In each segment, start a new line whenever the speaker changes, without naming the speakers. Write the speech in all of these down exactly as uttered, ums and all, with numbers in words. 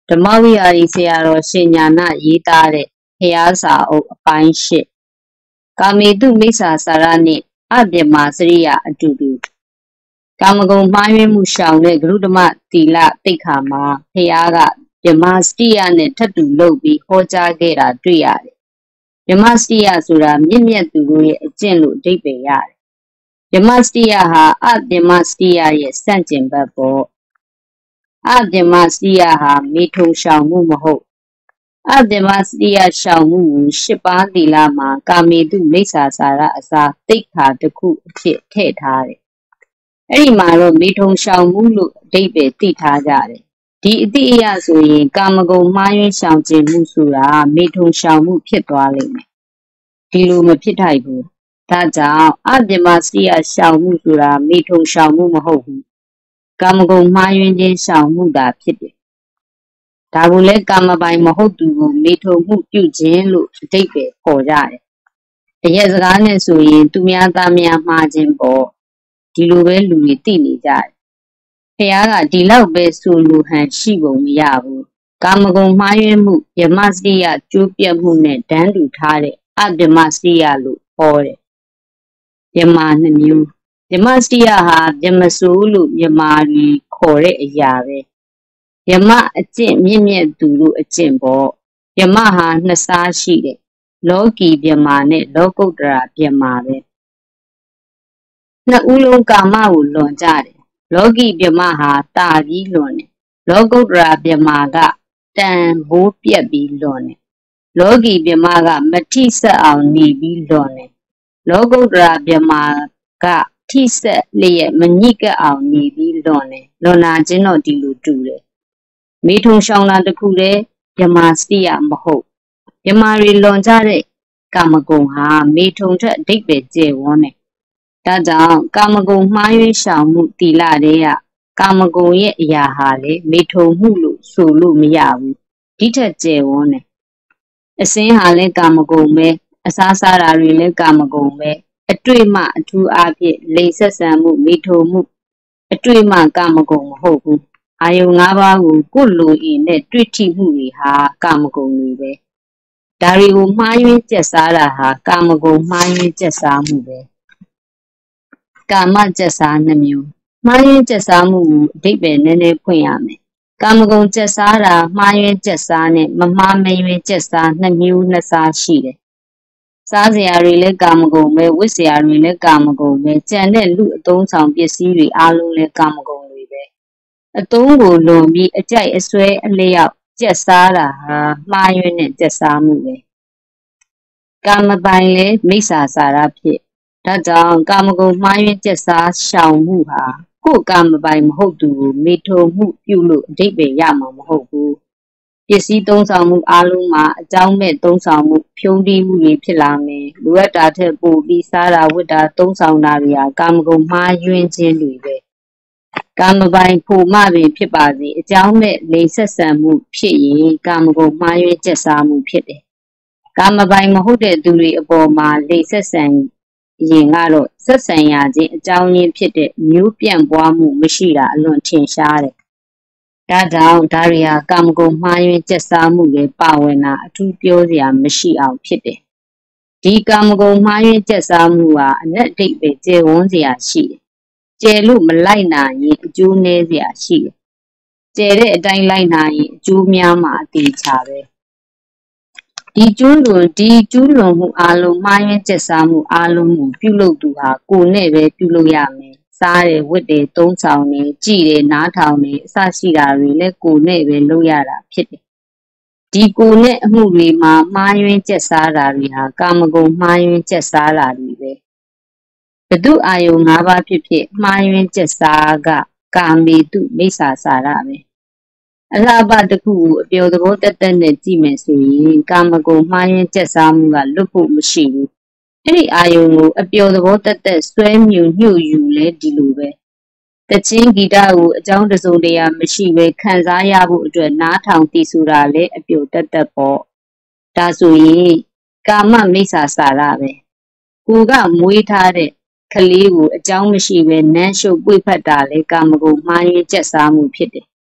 ဓမ္မဝိဟာရီဆရာတော်ရှင်ညာဏရေးသားတဲ့ဘုရားစာအုပ်အပိုင်းရှစ်ကာမေတုမိစ္ဆာစာရနှင့်အပြမစရိယအတူတူကာမဂုဏ်မှားယွင်းမှုရှောင်တဲ့ဂရုဓမ္မသီလသိက္ခာမှာဘုရားကဗြဟ္မစတိယနဲ့ထပ်တူလုပ်ပြီးဟောကြားခဲ့တာတွေ့ရတယ်။ဗြဟ္မစတိယဆိုတာမြင့်မြတ်သူတို့ရဲ့အကျင့်လို့အဓိပ္ပာယ်ရတယ်။ဗြဟ္မစတိယဟာအဗြဟ္မစတိယရဲ့ဆန့်ကျင်ဘက်ပေါ့။အဗြဟ္မစတိယဟာမေထုံရှောင်မှုမဟုတ်အဗြဟ္မစတိယရှောင်မှုကိုရှစ်ပါးသီလမှာကာမေတုမိစ္ဆာစာရအစားသိက္ခာတစ်ခုအဖြစ်ထည့်ထားတယ်။အဲ့ဒီမှာတော့မေထုံရှောင်မှုလို့အဓိပ္ပာယ်သိထားကြတယ်။ဒီအတိအယဆိုရင်ကာမဂုဏ်မှားယွင်းရှောင်ကျင်မှုဆိုတာမေထုံရှောင်မှုဖြစ်သွားလိမ့်မယ်။ဒီလိုမဖြစ်ထိုက်ဘူး။ဒါကြောင့်အဗြဟ္မစတိယရှောင်မှုဆိုတာမေထုံရှောင်မှုမဟုတ်ဘူး။ကာမဂုဏ်မှားယွင်းခြင်းရှောင်မှုသာဖြစ်တယ်။ဒါကိုလည်းကာမပိုင်မဟုတ်သူကိုမေထုံမှုပြုခြင်းလို့အဓိပ္ပာယ်ခေါ်ကြတယ်။တကယ်စကားနဲ့ဆိုရင်သူများသားများမှားခြင်းပေါ့။ဒီလိုပဲလူတွေသိနေကြတယ်။ဘုရားကဒီလောက်ပဲဆိုလိုဟန်ရှိပုံမရဘူး။ကာမဂုဏ်မှားယွင်းမှုဗြဟ္မစတိယကျိုးပြတ်မှုနဲ့တန်းတူထားတဲ့အဗြဟ္မစတိယလို့ဟောတယ်။ဗြဟ္မာနှစ်မျိုးဗြဟ္မစတိယဟာဗြဟ္မစိုးလို့မြမာတွေခေါ်တဲ့အရာပဲဗြဟ္မအကျင့်မြင့်မြတ်သူတို့အကျင့်ပေါ့ဗြဟ္မဟာနှစ်စားရှိတယ်လောကီဗြဟ္မာနဲ့လောကုတ္တရာဗြဟ္မာပဲနှစ်ဦးလုံးကာမကိုလွန်ကြတယ်လောကီဗြဟ္မာဟာတာပြီးလွန်တယ်လောကုတ္တရာဗြဟ္မာကတန်ဘိုးပြက်ပြီးလွန်တယ်လောကီဗြဟ္မာကမထိဆက်အောင်နေပြီးလွန်တယ်လောကုတ္တရာဗြဟ္မာကထိဆက်လျက်မညိကပ်အောင်နေပြီးလွန်တယ်လွန်နာခြင်းတော့ဒီလိုတူတယ်မေထုံရှောင်တာတခုတည်းဗြဟ္မာစတိယမဟုတ်ဗြဟ္မာတွေလွန်ကြတဲ့ကာမဂုဏ်ဟာမေထုံထက်အဓိပ္ပာယ်ကျယ်ဝန်းတယ်ဒါကြောင့်ကာမဂုဏ်မှားယွင်းရှောင်မှုတီလတဲ့ကကာမဂုဏ်ရဲ့အရာဟာလေမေထုံမှုလို့ဆိုလို့မရဘူးဒီထက်ကျယ်ဝန်းတယ်အစင်းဟာလည်းကာမဂုဏ်ပဲအစားစားတာတွေလည်းကာမဂုဏ်ပဲအတွေ့မှအထူးအားဖြင့်လိင်ဆက်ဆံမှုမေထုံမှုအတွေ့မှကာမဂုဏ်မဟုတ်ဘူးအာယုံ၅ပါးကိုကိုယ်လိုအင်နဲ့တွေ့ထိမှုတွေဟာကာမဂုဏ်တွေပဲဒါတွေကိုမှားယွင်းကျက်စားတာဟာကာမဂုဏ်မှားယွင်းကျက်စားမှုပဲကာမကျက်စားနှမျိုးမှားယွင်းကျက်စားမှုကိုအဓိပ္ပာယ်နည်းနည်းဖွင့်ရမယ်ကာမဂုဏ်ကျက်စားတာမှားယွင်းကျက်စားနဲ့မမှားမယွင်းကျက်စားနှစ်မျိုးနှစ်စားရှိတယ်စားစရာတွေလည်းကာမဂုဏ်ပဲဝတ်စရာတွေလည်းကာမဂုဏ်ပဲကြံတဲ့လူအသုံးဆောင်ပစ္စည်းတွေအားလုံးလည်းကာမဂုဏ်တွေပဲအသုံးကိုလွန်ပြီးအကြိုက်အဆွဲအလျောက်ကျက်စားတာဟာမှားယွင်းတဲ့ကျက်စားမှုပဲကာမပိုင်လည်းမိစ္ဆာစာရဖြစ်ဒါကြောင့်ကာမဂုဏ်မှားယွင်းကျက်စားရှောင်မှုဟာကိုယ်ကာမပိုင်မဟုတ်သူကိုမေထုံမှုပြုလို့အဓိပ္ပာယ်ရမှာမဟုတ်ဘူးပစ္စည်းသုံးဆောင်မှုအားလုံးမှာအကြောင်းမဲ့သုံးဆောင်မှုဖြုံးတီးမှုတွေဖြစ်လာမယ်လိုအပ်တာထက်ပိုပြီးစားတာဝတ်တာသုံးဆောင်တာတွေဟာကာမဂုဏ်မှားယွင်းခြင်းတွေပဲကာမပိုင်ဖို့မှပင်ဖြစ်ပါစေအကြောင်းမဲ့လိင်ဆက်ဆံမှုဖြစ်ရင်ကာမဂုဏ်မှားယွင်းကျက်စားမှုဖြစ်တယ်ကာမပိုင်မဟုတ်တဲ့သူတွေအပေါ်မှာလိင်ဆက်ဆံရင်ကတော့ဆက်ဆံရခြင်းအကြောင်းရင်းဖြစ်တဲ့မျိုးပြန့်ပွားမှုမရှိတာအလွန်ထင်ရှားတယ်ဒါကြောင့်ဒါတွေဟာကာမဂုဏ်မှားယွင်းကျက်စားမှုတွေပါဝင်တာအထူးပြောစရာမရှိအောင်ဖြစ်တယ်ဒီကာမဂုဏ်မှားယွင်းကျက်စားမှုဟာအနက်အဓိပ္ပာယ်ကျယ်ဝန်းစရာရှိတယ်ကျယ်လို့မလိုက်နိုင်ရင်အကျိုးနည်းစရာရှိတယ်ကျယ်တဲ့အတိုင်းလိုက်နိုင်ရင်အကျိုးများမှာအသေးချပဲဒီကျူးလွန်ဒီကျူးလွန်မှုအလုံးမှားယွင်းကျက်စားမှုအလုံးကိုပြုလုပ်သူဟာကိုယ်နဲ့ပဲပြုလုပ်ရမယ်စားတယ်ဝတ်တယ်သုံးဆောင်တယ်ကြည်တယ်နားထောင်တယ်အစရှိတာတွေလည်းကိုယ်နဲ့ပဲလုပ်ရတာဖြစ်တယ်ဒီကိုယ်နဲ့အမှုတွေမှာမှားယွင်းကျက်စားတာတွေဟာကာမဂုဏ်မှားယွင်းကျက်စားတာတွေပဲဘဒုအာယုံ၅ပါးဖြစ်ဖြစ်မှားယွင်းကျက်စားကကာမေတုမိစ္ဆာစာရပဲအလှပတစ်ခုကိုအပျော်သဘောတက်တက်နဲ့ကြည့်မယ်ဆိုရင်ကာမဂုဏ်မှားယွင်းကျက်စားမှုကလွတ်ဖို့မရှိဘူးအဲ့ဒီအာယုံကိုအပျော်သဘောတက်တက်ဆွဲမြူညှို့ယူလဲဒီလိုပဲတချင်းဂီတကိုအကြောင်းတစုံတရာမရှိပဲခံစားရဖို့အတွက်နားထောင်တည်ဆိုတာလဲအပျော်တက်တက်ပေါ့ဒါဆိုရင်ကာမမိစ္ဆာစာရပဲကိုကမွေးထားတဲ့ကလေးကိုအကြောင်းမရှိပဲနမ်းရှုပ်ပွေ့ဖက်တာလဲကာမဂုဏ်မှားယွင်းကျက်စားမှုဖြစ်တယ်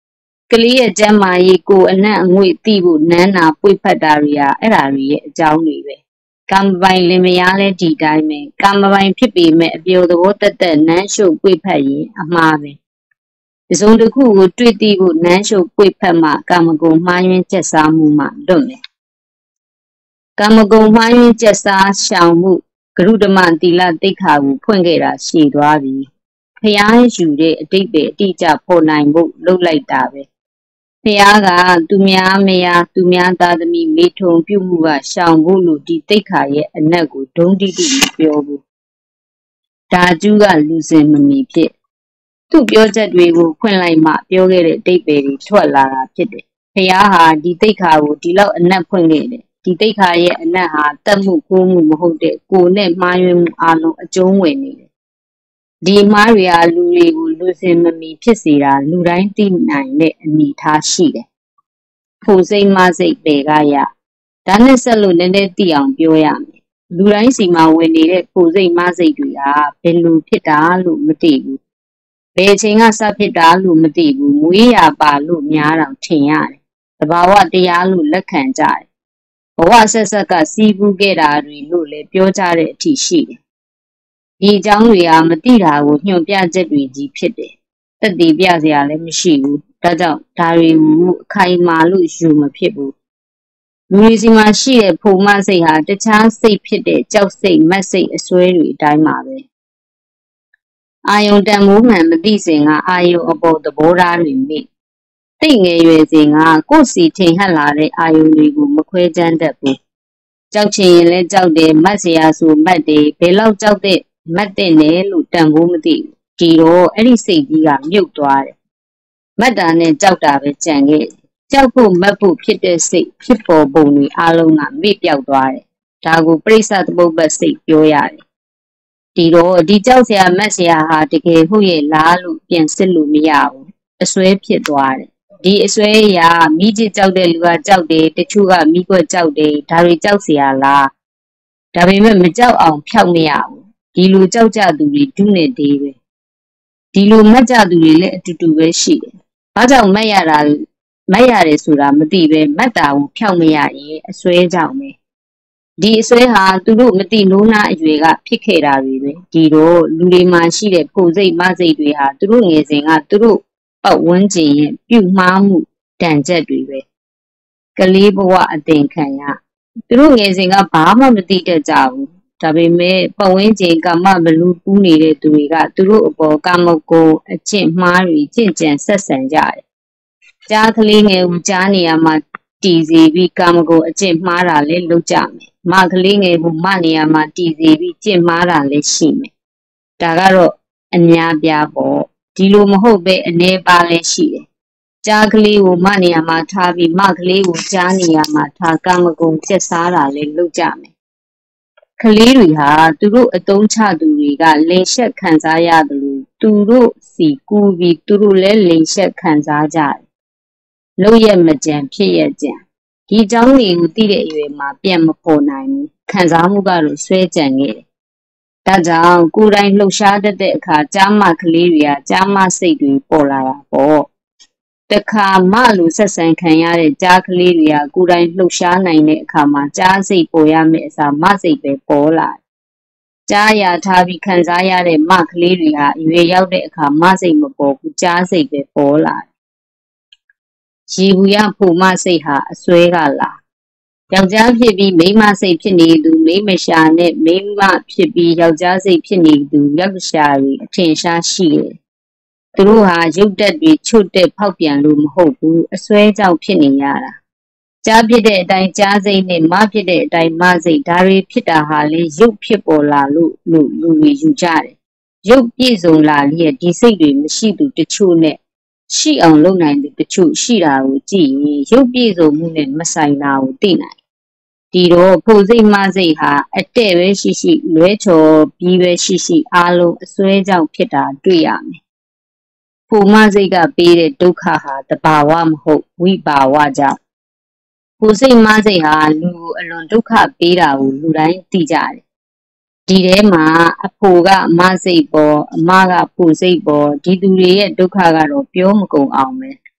ကလေးရဲ့ကျန်းမာရေးကိုအနံ့အငွေ့သိဖို့နန်းနာပွေဖက်တာတွေဟာအဲ့ဒါတွေရဲ့အကြောင်းတွေပဲကာမပိုင်လင်မယားလဲဒီတိုင်းပဲကာမပိုင်ဖြစ်ပေမဲ့အပျော်သဘောတက်တက်နန်းရှုပ်ပွေဖက်ရင်အမှားပဲတစုံတစ်ခုကိုတွေ့သိဖို့နန်းရှုပ်ပွေဖက်မှကာမဂုဏ်မှားယွင်းကျက်စားမှုမှလွတ်မယ်ကာမဂုဏ်မှားယွင်းကျက်စားရှောင်မှုဂရုဓမ္မသီလတိတ်ခါကိုဖွင့်ခဲ့တာရှည်သွားပြီဖျားယူတဲ့အတိတ်ပဲအတိအကျပေါ်နိုင်ဖို့လှုပ်လိုက်တာပဲဖျားကသူများမယားသူများသားသမီးမေထုံပြုမှုကရှောင်ဖို့လို့ဒီတိတ်ခါရဲ့အနက်ကိုဒုံတိတိမပြောဘူးဒါကျူးကလူစင်မမီဖြစ်သူ့ပြောချက်တွေကိုဖွင့်လိုက်မှပြောခဲ့တဲ့အတိတ်ပဲတွေထွက်လာတာဖြစ်တယ်ဖျားဟာဒီတိတ်ခါကိုဒီလောက်အနက်ဖွင့်ခဲ့တယ်ဒီတိတ်ခါရဲ့အနက်ဟာတက်မှုကိုးမှုမဟုတ်တဲ့ကိုယ်နဲ့မှားယွင်းမှုအလုံးအကျုံးဝင်နေတယ်ဒီမှားတွေဟာလူတွေကိုလူစင်မမီဖြစ်စေတာလူတိုင်းသိနိုင်တဲ့အနေအထားရှိတယ်ဖို့စိတ်မစိတ်ပေကရဒါနဲ့ဆက်လို့နည်းနည်းသိအောင်ပြောရမယ်လူတိုင်းစီမှာဝင်နေတဲ့ဖို့စိတ်မစိတ်တွေဟာဘယ်လိုဖြစ်တာလို့မသိဘူးဘယ်အချိန်ကစဖြစ်တာလို့မသိဘူးမွေးရပါလို့များတော့ထင်ရတယ်တဘာဝတရားလို့လက်ခံကြတယ်ဘဝဆက်ဆက်ကစီးပူးခဲ့တာတွေလို့လည်းပြောကြတဲ့အထိရှိတယ်ဒီအကြောင်းတွေဟာမသိတာကိုညွှန်ပြချက်တွေကြီးဖြစ်တယ်တက်တည်ပြစရာလည်းမရှိဘူးဒါကြောင့်ဒါတွေကိုအခိုင်အမာလို့ယူမဖြစ်ဘူးလူတွေစီမှာရှိတဲ့ဖုံမစိတ်ဟာတခြားစိတ်ဖြစ်တဲ့ကြောက်စိတ်မက်စိတ်အစွဲတွေအတိုင်းပါပဲအာယုံတန်မိုးမှန်မသိစဉ်ကအာယုံအပေါ်သဘောထားတွေမိတိတ်ငယ်ရွယ်စဉ်ကကိုယ်စီထင်ဟပ်လာတဲ့အာယုံတွေကိုမခွဲခြမ်းတတ်ဘူးကြောက်ချင်ရင်လည်းကြောက်တယ်မတ်စရာဆိုမတ်တယ်ဘယ်လောက်ကြောက်တဲ့မတ်တဲ့နဲ့လို့တန်ဖိုးမသိဘူးဒီတော့အဲ့ဒီစိတ်ကြီးကမြုပ်သွားတယ်မတ်တာနဲ့ကြောက်တာပဲကြံခဲ့ကြောက်ဖို့မတ်ဖို့ဖြစ်တဲ့စိတ်ဖြစ်ပေါ်ပုံတွေအလုံးကမေ့ပြောက်သွားတယ်ဒါကိုပြိဿသမုပ္ပါစိတ်ပြောရတယ်ဒီတော့ဒီကြောက်စရာမတ်စရာဟာတကယ်ဟုတ်ရဲ့လားလို့ပြန်စစ်လို့မရဘူးအစွဲဖြစ်သွားတယ်ဒီအစွဲအရာမိကျကြောက်တဲ့လူကကြောက်တယ်တချို့ကမိကွက်ကြောက်တယ်ဒါတွေကြောက်เสียလားဒါပေမဲ့မကြောက်အောင်ဖြောက်မရဘူးဒီလိုကြောက်ကြသူတွေဒုနဲ့ဒေးပဲဒီလိုမတ်ကြသူတွေလည်းအတူတူပဲရှိတယ်ဘာကြောင့်မတ်ရတာမတ်ရတယ်ဆိုတာမသိပဲမတ်တာကိုဖြောက်မရရင်အစွဲကြောင့်ပဲဒီအစွဲဟာသူတို့မသိနိုးနာအရွယ်ကဖြစ်ခဲ့တာတွေပဲဒီတော့လူတွေမှာရှိတဲ့ပုံစိတ်မစိတ်တွေဟာသူတို့ငယ်စဉ်ကသူတို့ပတ်ဝန်းကျင်ရဲ့ပြုမှားမှုတန်ချက်တွေပဲကလေးဘဝအသင်ခံရသူတို့ငယ်စဉ်ကဘာမှမသိတတ်ကြဘူးဒါပေမဲ့ပတ်ဝန်းကျင်ကာမဘလူပူးနေတဲ့သူတွေကသူတို့အပေါ်ကာမဂုဏ်အကျင့်မှားတွေကျင့်ကြံဆက်ဆံကြတယ်ကြားကလေးငယ်ကိုကြားနေရမှာတည်စီပြီးကာမဂုဏ်အကျင့်မှားတာလည်းလုပ်ကြမယ်မကလေးငယ်ကိုမနေရမှာတည်စီပြီးကျင့်မှားတာလည်းရှိမယ်ဒါကတော့အများပြားပေါ့ဒီလိုမဟုတ်ပဲအနေပါလည်းရှိတယ်ကြားကလေးကိုမနေရမှာထားပြီးမကလေးကိုကြားနေရမှာထားကာမဂုဏ်ကျက်စားတာလည်းလုပ်ကြမယ်ကလေးတွေဟာသူတို့အတုံးချသူတွေကလင်ရှက်ခံစားရတယ်လို့သူတို့စီကူပြီးသူတို့လည်းလင်ရှက်ခံစားကြတယ်လို့ရမကြံဖြစ်ရကြံဒီเจ้าတွေကိုသိတဲ့အရွယ်မှာပြန်မပေါ်နိုင်ဘူးခံစားမှုကတော့ဆွဲကြံခဲ့တယ်ဒါကြောင့်ကိုယ်တိုင်လှုပ်ရှားတတ်တဲ့အခါကြားမကလေးတွေကကြားမစိတ်တွေပေါ်လာတာပေါ့တခါမလို့ဆက်ဆံခံရတဲ့ကြားကလေးတွေကကိုယ်တိုင်လှုပ်ရှားနိုင်တဲ့အခါမှာကြားစိတ်ပေါ်ရမယ့်အစားမစိတ်ပဲပေါ်လာကြားရထားပြီးခံစားရတဲ့မကလေးတွေဟာအရွယ်ရောက်တဲ့အခါမစိတ်မပေါ်ဘူးကြားစိတ်ပဲပေါ်လာရေဘူးရဖို့မစိတ်ဟာအစွဲကလာယောက်ျားဖြစ်ပြီးမိန်းမစိတ်ဖြစ်နေသူမိန်းမရှာနဲ့မိန်းမဖြစ်ပြီးယောက်ျားစိတ်ဖြစ်နေသူယောက်ျားတွေအထင်ရှားရှိတယ်သူတို့ဟာရုပ်တက်တွေချွတ်တက်ဖောက်ပြန်လို့မဟုတ်ဘူးအစွဲကြောင့်ဖြစ်နေရတာကြားဖြစ်တဲ့အတိုင်းကြားစိတ်နဲ့မဖြစ်တဲ့အတိုင်းမစိတ်ဒါတွေဖြစ်တာဟာလေရုပ်ဖြစ်ပေါ်လာလို့လူလူတွေယူကြတယ်ရုပ်ပြည့်စုံလာလျက်ဒီစိတ်တွေမရှိသူတချို့နဲ့ရှိအောင်လုပ်နိုင်သူတချို့ရှိတာကိုကြည့်ရင်ရုပ်ပြည့်စုံမှုနဲ့မဆိုင်တာကိုသိနိုင်ဒီတော့ဖို့စိတ်မစိတ်ဟာအတဲ့ပဲရှိရှိလွဲချော်ပြီးပဲရှိရှိအားလုံးအစွဲကြောင့်ဖြစ်တာတွေ့ရမယ်ဖို့မစိတ်ကပေးတဲ့ဒုက္ခဟာတဘာဝမဟုတ်ဝိပါဝကြောင့်ဖို့စိတ်မစိတ်ဟာလူကိုအလွန်ဒုက္ခပေးတာကိုလူတိုင်းသိကြတယ်ဒီထဲမှာအဖို့ကအမစိတ်ပေါ်အမကဖို့စိတ်ပေါ်ဒီသူတွေရဲ့ဒုက္ခကတော့ပြောမကုန်အောင်ပဲ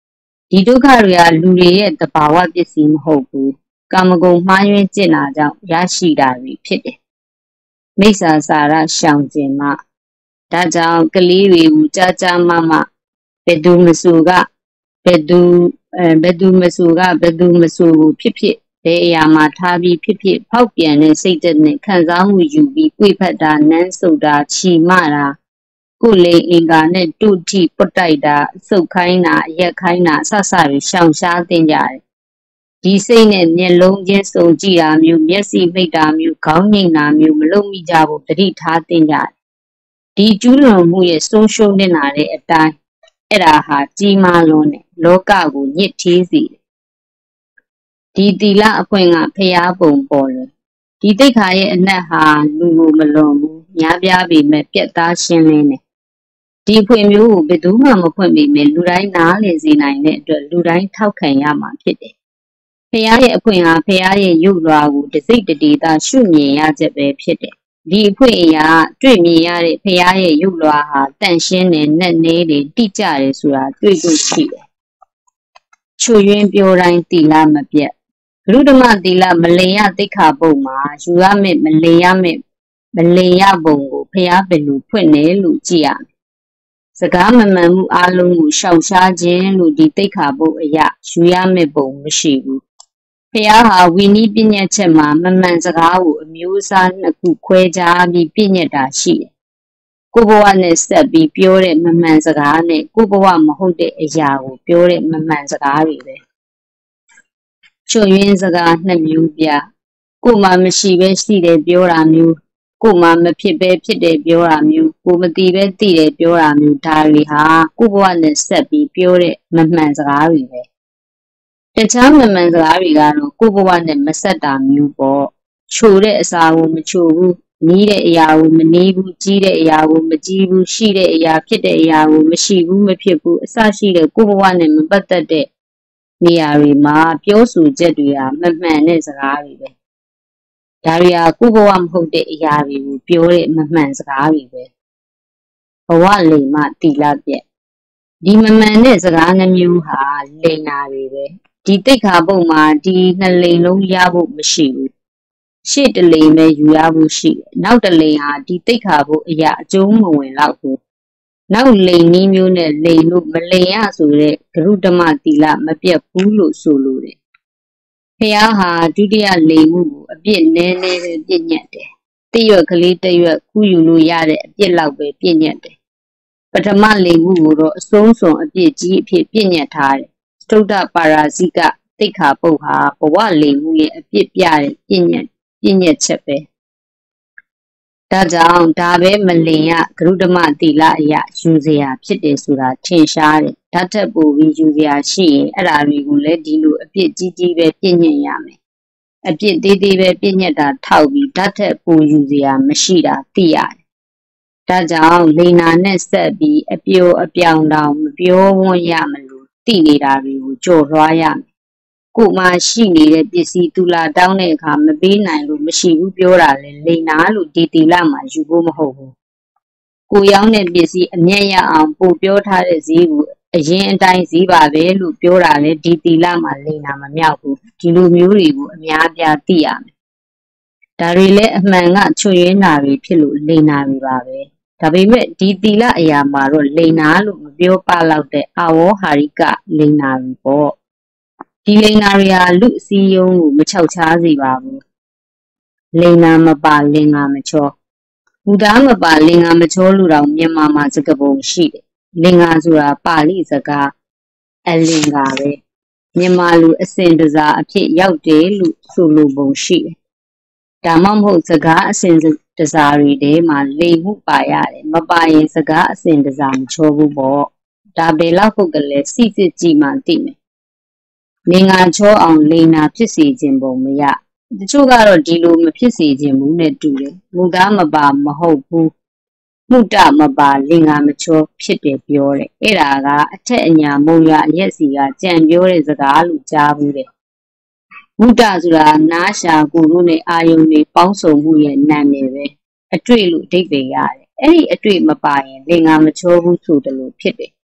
ဒီဒုက္ခတွေကလူတွေရဲ့သဘာဝပစ္စည်းမဟုတ်ဘူးကာမဂုဏ်မှားယွင်းကျင့်တာကြောင့်ရရှိတာတွေဖြစ်တယ်မိစ္ဆာစာရရှောင်ကျင်မှဒါကြောင့်ကလေးတွေကိုကြာကြာမမဘယ်သူမဆိုကဘယ်သူအဲဘယ်သူမဆိုကဘယ်သူမဆိုကိုဖြစ်ဖြစ်ဘယ်အရာမှာထားပြီးဖြစ်ဖြစ်ဖောက်ပြန်တဲ့စိတ်ဓာတ်နဲ့ခံစားမှုယူပြီးကြွေဖက်တာနမ်းဆုပ်တာချီမတာကိုယ်လေအင်္ဂါနဲ့တုထိပုတ်တိုက်တာစုပ်ခိုင်းတာရက်ခိုင်းတာအဆဆတွေရှောင်ရှားတင်ကြတယ်ဒီစိတ်နဲ့မျက်လုံးချင်းစုံကြည့်တာမျိုးမျက်စိမိတ်တာမျိုးခေါင်းငိမ့်တာမျိုးမလုပ်မိကြဘူးတတိထားတင်ကြတယ်ဒီကျူးလွန်မှုရဲ့ဆုံးရှုံးနေတာတဲ့အတိုင်းအဲ့ဒါဟာကြီးမားလွန်းတယ်လောကကိုညစ်ထေးစေတယ်ဒီသီလအခွင့်ကဖျားပုံပေါ်တယ်ဒီတိတ်ခါရဲ့အနက်ဟာလူကိုမလွန်ဘူးများပြားပေမဲ့ပြက်သားရှင်းလင်းတယ်ဒီဖွင့်မျိုးကိုဘယ်သူမှမဖွင့်ပေမဲ့လူတိုင်းနားလည်စေနိုင်တဲ့အတွက်လူတိုင်းထောက်ခံရမှာဖြစ်တယ်ဖျားရဲ့အခွင့်ဟာဖျားရဲ့ရုပ်လွှာကိုတစိတ်တဒေတာရှုမြင်ရချက်ပဲဖြစ်တယ်ဒီအခွင့်အရာတွေ့မြင်ရတဲ့ဖျားရဲ့ရုပ်လွှာဟာတန့်ရှင်းတယ်နက်နဲတယ်တိကျတယ်ဆိုတာတွေ့လို့ရှိတယ်ချွေရင်းပြောတိုင်းသီလမပြတ်ဘုရုဓမ္မသီလမလင်ရသိက္ခာပုဒ်မှာယူရမယ့်မလင်ရမယ့်မလင်ရပုံကိုဖျားဘယ်လိုဖွင့်တယ်လို့ကြည့်ရမယ်စကားမမှန်မှုအလုံးကိုရှောင်ရှားခြင်းလို့ဒီသိက္ခာပုဒ်အရာယူရမယ့်ပုံမရှိဘူးဖျားဟာဝိနည်းပညာချက်မှာမမှန်စကားကိုအမျိုးအစားနှစ်ခုခွဲခြားပြီးပြညတ်တာရှိတယ်ကိုဘဝနဲ့ဆက်ပြီးပြောတဲ့မမှန်စကားနဲ့ကိုဘဝမဟုတ်တဲ့အရာကိုပြောတဲ့မမှန်စကားတွေပဲချွတ်ယွင်းစကားနှစ်မျိုးပြကိုမှမရှိပဲရှိတယ်ပြောတာမျိုးကိုမှမဖြစ်ပဲဖြစ်တယ်ပြောတာမျိုးကိုမသိပဲသိတယ်ပြောတာမျိုးဒါတွေဟာကိုဘဝနဲ့ဆက်ပြီးပြောတဲ့မမှန်စကားတွေပဲတခြားမမှန်စကားတွေကတော့ကိုဘဝနဲ့မဆက်တာမျိုးပေါ့ချိုတဲ့အစာကိုမချိုဘူးနီးတဲ့အရာကိုမနီးဘူးကြီးတဲ့အရာကိုမကြီးဘူးရှိတဲ့အရာဖြစ်တဲ့အရာကိုမရှိဘူးမဖြစ်ဘူးအစရှိတဲ့ကိုဘဝနဲ့မပတ်သက်တဲ့နေရာတွေမှာပြောဆိုချက်တွေဟာမမှန်တဲ့စကားတွေပဲဒါတွေဟာကိုဘဝမဟုတ်တဲ့အရာတွေကိုပြောတဲ့မမှန်စကားတွေပဲဘဝလိမ်မှတိလပြက်ဒီမမှန်တဲ့စကားနှမျိုးဟာလိမ်နာတွေပဲဒီတိတ်ခါပုတ်မှာဒီနှစ်လိမ်လုံးရဖို့မရှိဘူးရှေ့တလိမ်ပဲယူရဖို့ရှိတယ်နောက်တလိမ်ဟာဒီတိတ်ခါပုတ်အရာအကျုံးမဝင်တော့ဘူးနောက်လိမ်နည်းမျိုးနဲ့လိမ်လို့မလိမ်ရဆိုတဲ့ဂရုဓမ္မသီလမပြတ်ဘူးလို့ဆိုလို့တယ်ဖျားဟာဒုတိယလိမ်မှုကိုအပြစ်နည်းနည်းပဲပြည့်ညတ်တယ်တရွက်ကလေးတရွက်ကူးယူလို့ရတဲ့အပြစ်လောက်ပဲပြည့်ညတ်တယ်ပထမလိမ်မှုကိုတော့အဆုံးစွန်အပြစ်ကြီးအဖြစ်ပြည့်ညတ်ထားတယ်စတုဒ္ဓပါရာဇိကတိတ်ခါပုတ်ဟာဘဝလိမ်မှုရဲ့အပြစ်ပြတဲ့ပြည့်ညတ်ပြည့်ညတ်ချက်ပဲဒါကြောင့်ဒါပဲမလင်ရဂရုဓမ္မသီလအရာယူစရာဖြစ်တယ်ဆိုတာထင်ရှားတယ်ဓာတ်ထက်ပိုပြီးယူစရာရှိရင်အဲ့ဒါတွေကိုလည်းဒီလိုအပြစ်ကြီးကြီးပဲပြည့်ညတ်ရမယ်အပြစ်သေးသေးပဲပြည့်ညတ်တာထောက်ပြီးဓာတ်ထက်ပိုယူစရာမရှိတာသိရတယ်ဒါကြောင့်လိန်နာနဲ့ဆက်ပြီးအပြိုအပြောင်တောင်မပြောဝန်းရမလို့သိနေတာတွေကိုကြော်လွှားရမယ်ကိုမှရှိနေတဲ့ပစ္စည်းတူလာတောင်းတဲ့အခါမပေးနိုင်လို့မရှိဘူးပြောတာလေလိန်နာလို့ဒီတီလာမှာယူဖို့မဟုတ်ဘူးကိုရောင်းတဲ့ပစ္စည်းအမြတ်ရအောင်ပို့ပြောထားတဲ့ဈေးကိုအရင်အတိုင်းဈေးပါပဲလို့ပြောတာလေဒီတီလာမှာလိန်နာမမြောက်ဘူးဒီလိုမျိုးတွေကိုအများပြားသိရမယ်ဒါတွေလည်းအမှန်ကချွတ်ရင်းတာတွေဖြစ်လို့လိန်နာတွေပါပဲဒါပေမဲ့ဒီတီလာအရာမှာတော့လိန်နာလို့မပြောပလောက်တဲ့အာဝေါဟာရိကလိန်နာတွေပေါ့ဒီလိန်နာတွေဟာလူအစည်းအရုံးကိုမချောက်ချားစေပါဘူးလိန်နာမပါလင်္ကာမချောဘူသားမပါလင်္ကာမချောလို့တော့မြန်မာမှာစကားပုံရှိတယ်လင်္ကာဆိုတာပါဠိစကားအလင်္ကာပဲမြန်မာလူအစဉ်တစားအဖြစ်ရောက်တယ်လို့ဆိုလိုပုံရှိတယ်ဒါမှမဟုတ်စကားအစဉ်တစားတွေထဲမှာလိမ်မှုပါရတယ်မပါရင်စကားအစဉ်တစားမချောဘူးပေါ့ဒါဘယ်လောက်ဟုတ်ကလေးစိစစ်ကြည့်မှသိမယ်လင်္ကာချောအောင်လိန်နာဖြစ်စေခြင်းပုံမရတချို့ကတော့ဒီလိုမဖြစ်စေခြင်းဘူးနဲ့တူတယ်မူသားမပါမဟုတ်ဘူးမှုတမပါလင်္ကာမချောဖြစ်တယ်ပြောတယ်အဲ့ဒါကအထက်အညာမုံရအရက်စီကကြံပြောတဲ့စကားလို့ကြားဘူးတယ်မုတဆိုတာနားရှာကိုတို့နဲ့အာယုန်တွေပေါင်းစုံမှုရဲ့နာမည်ပဲအတွေ့လို့အဓိပ္ပာယ်ရတယ်အဲ့ဒီအတွေ့မပါရင်လင်္ကာမချောဘူးဆိုတယ်လို့ဖြစ်တယ်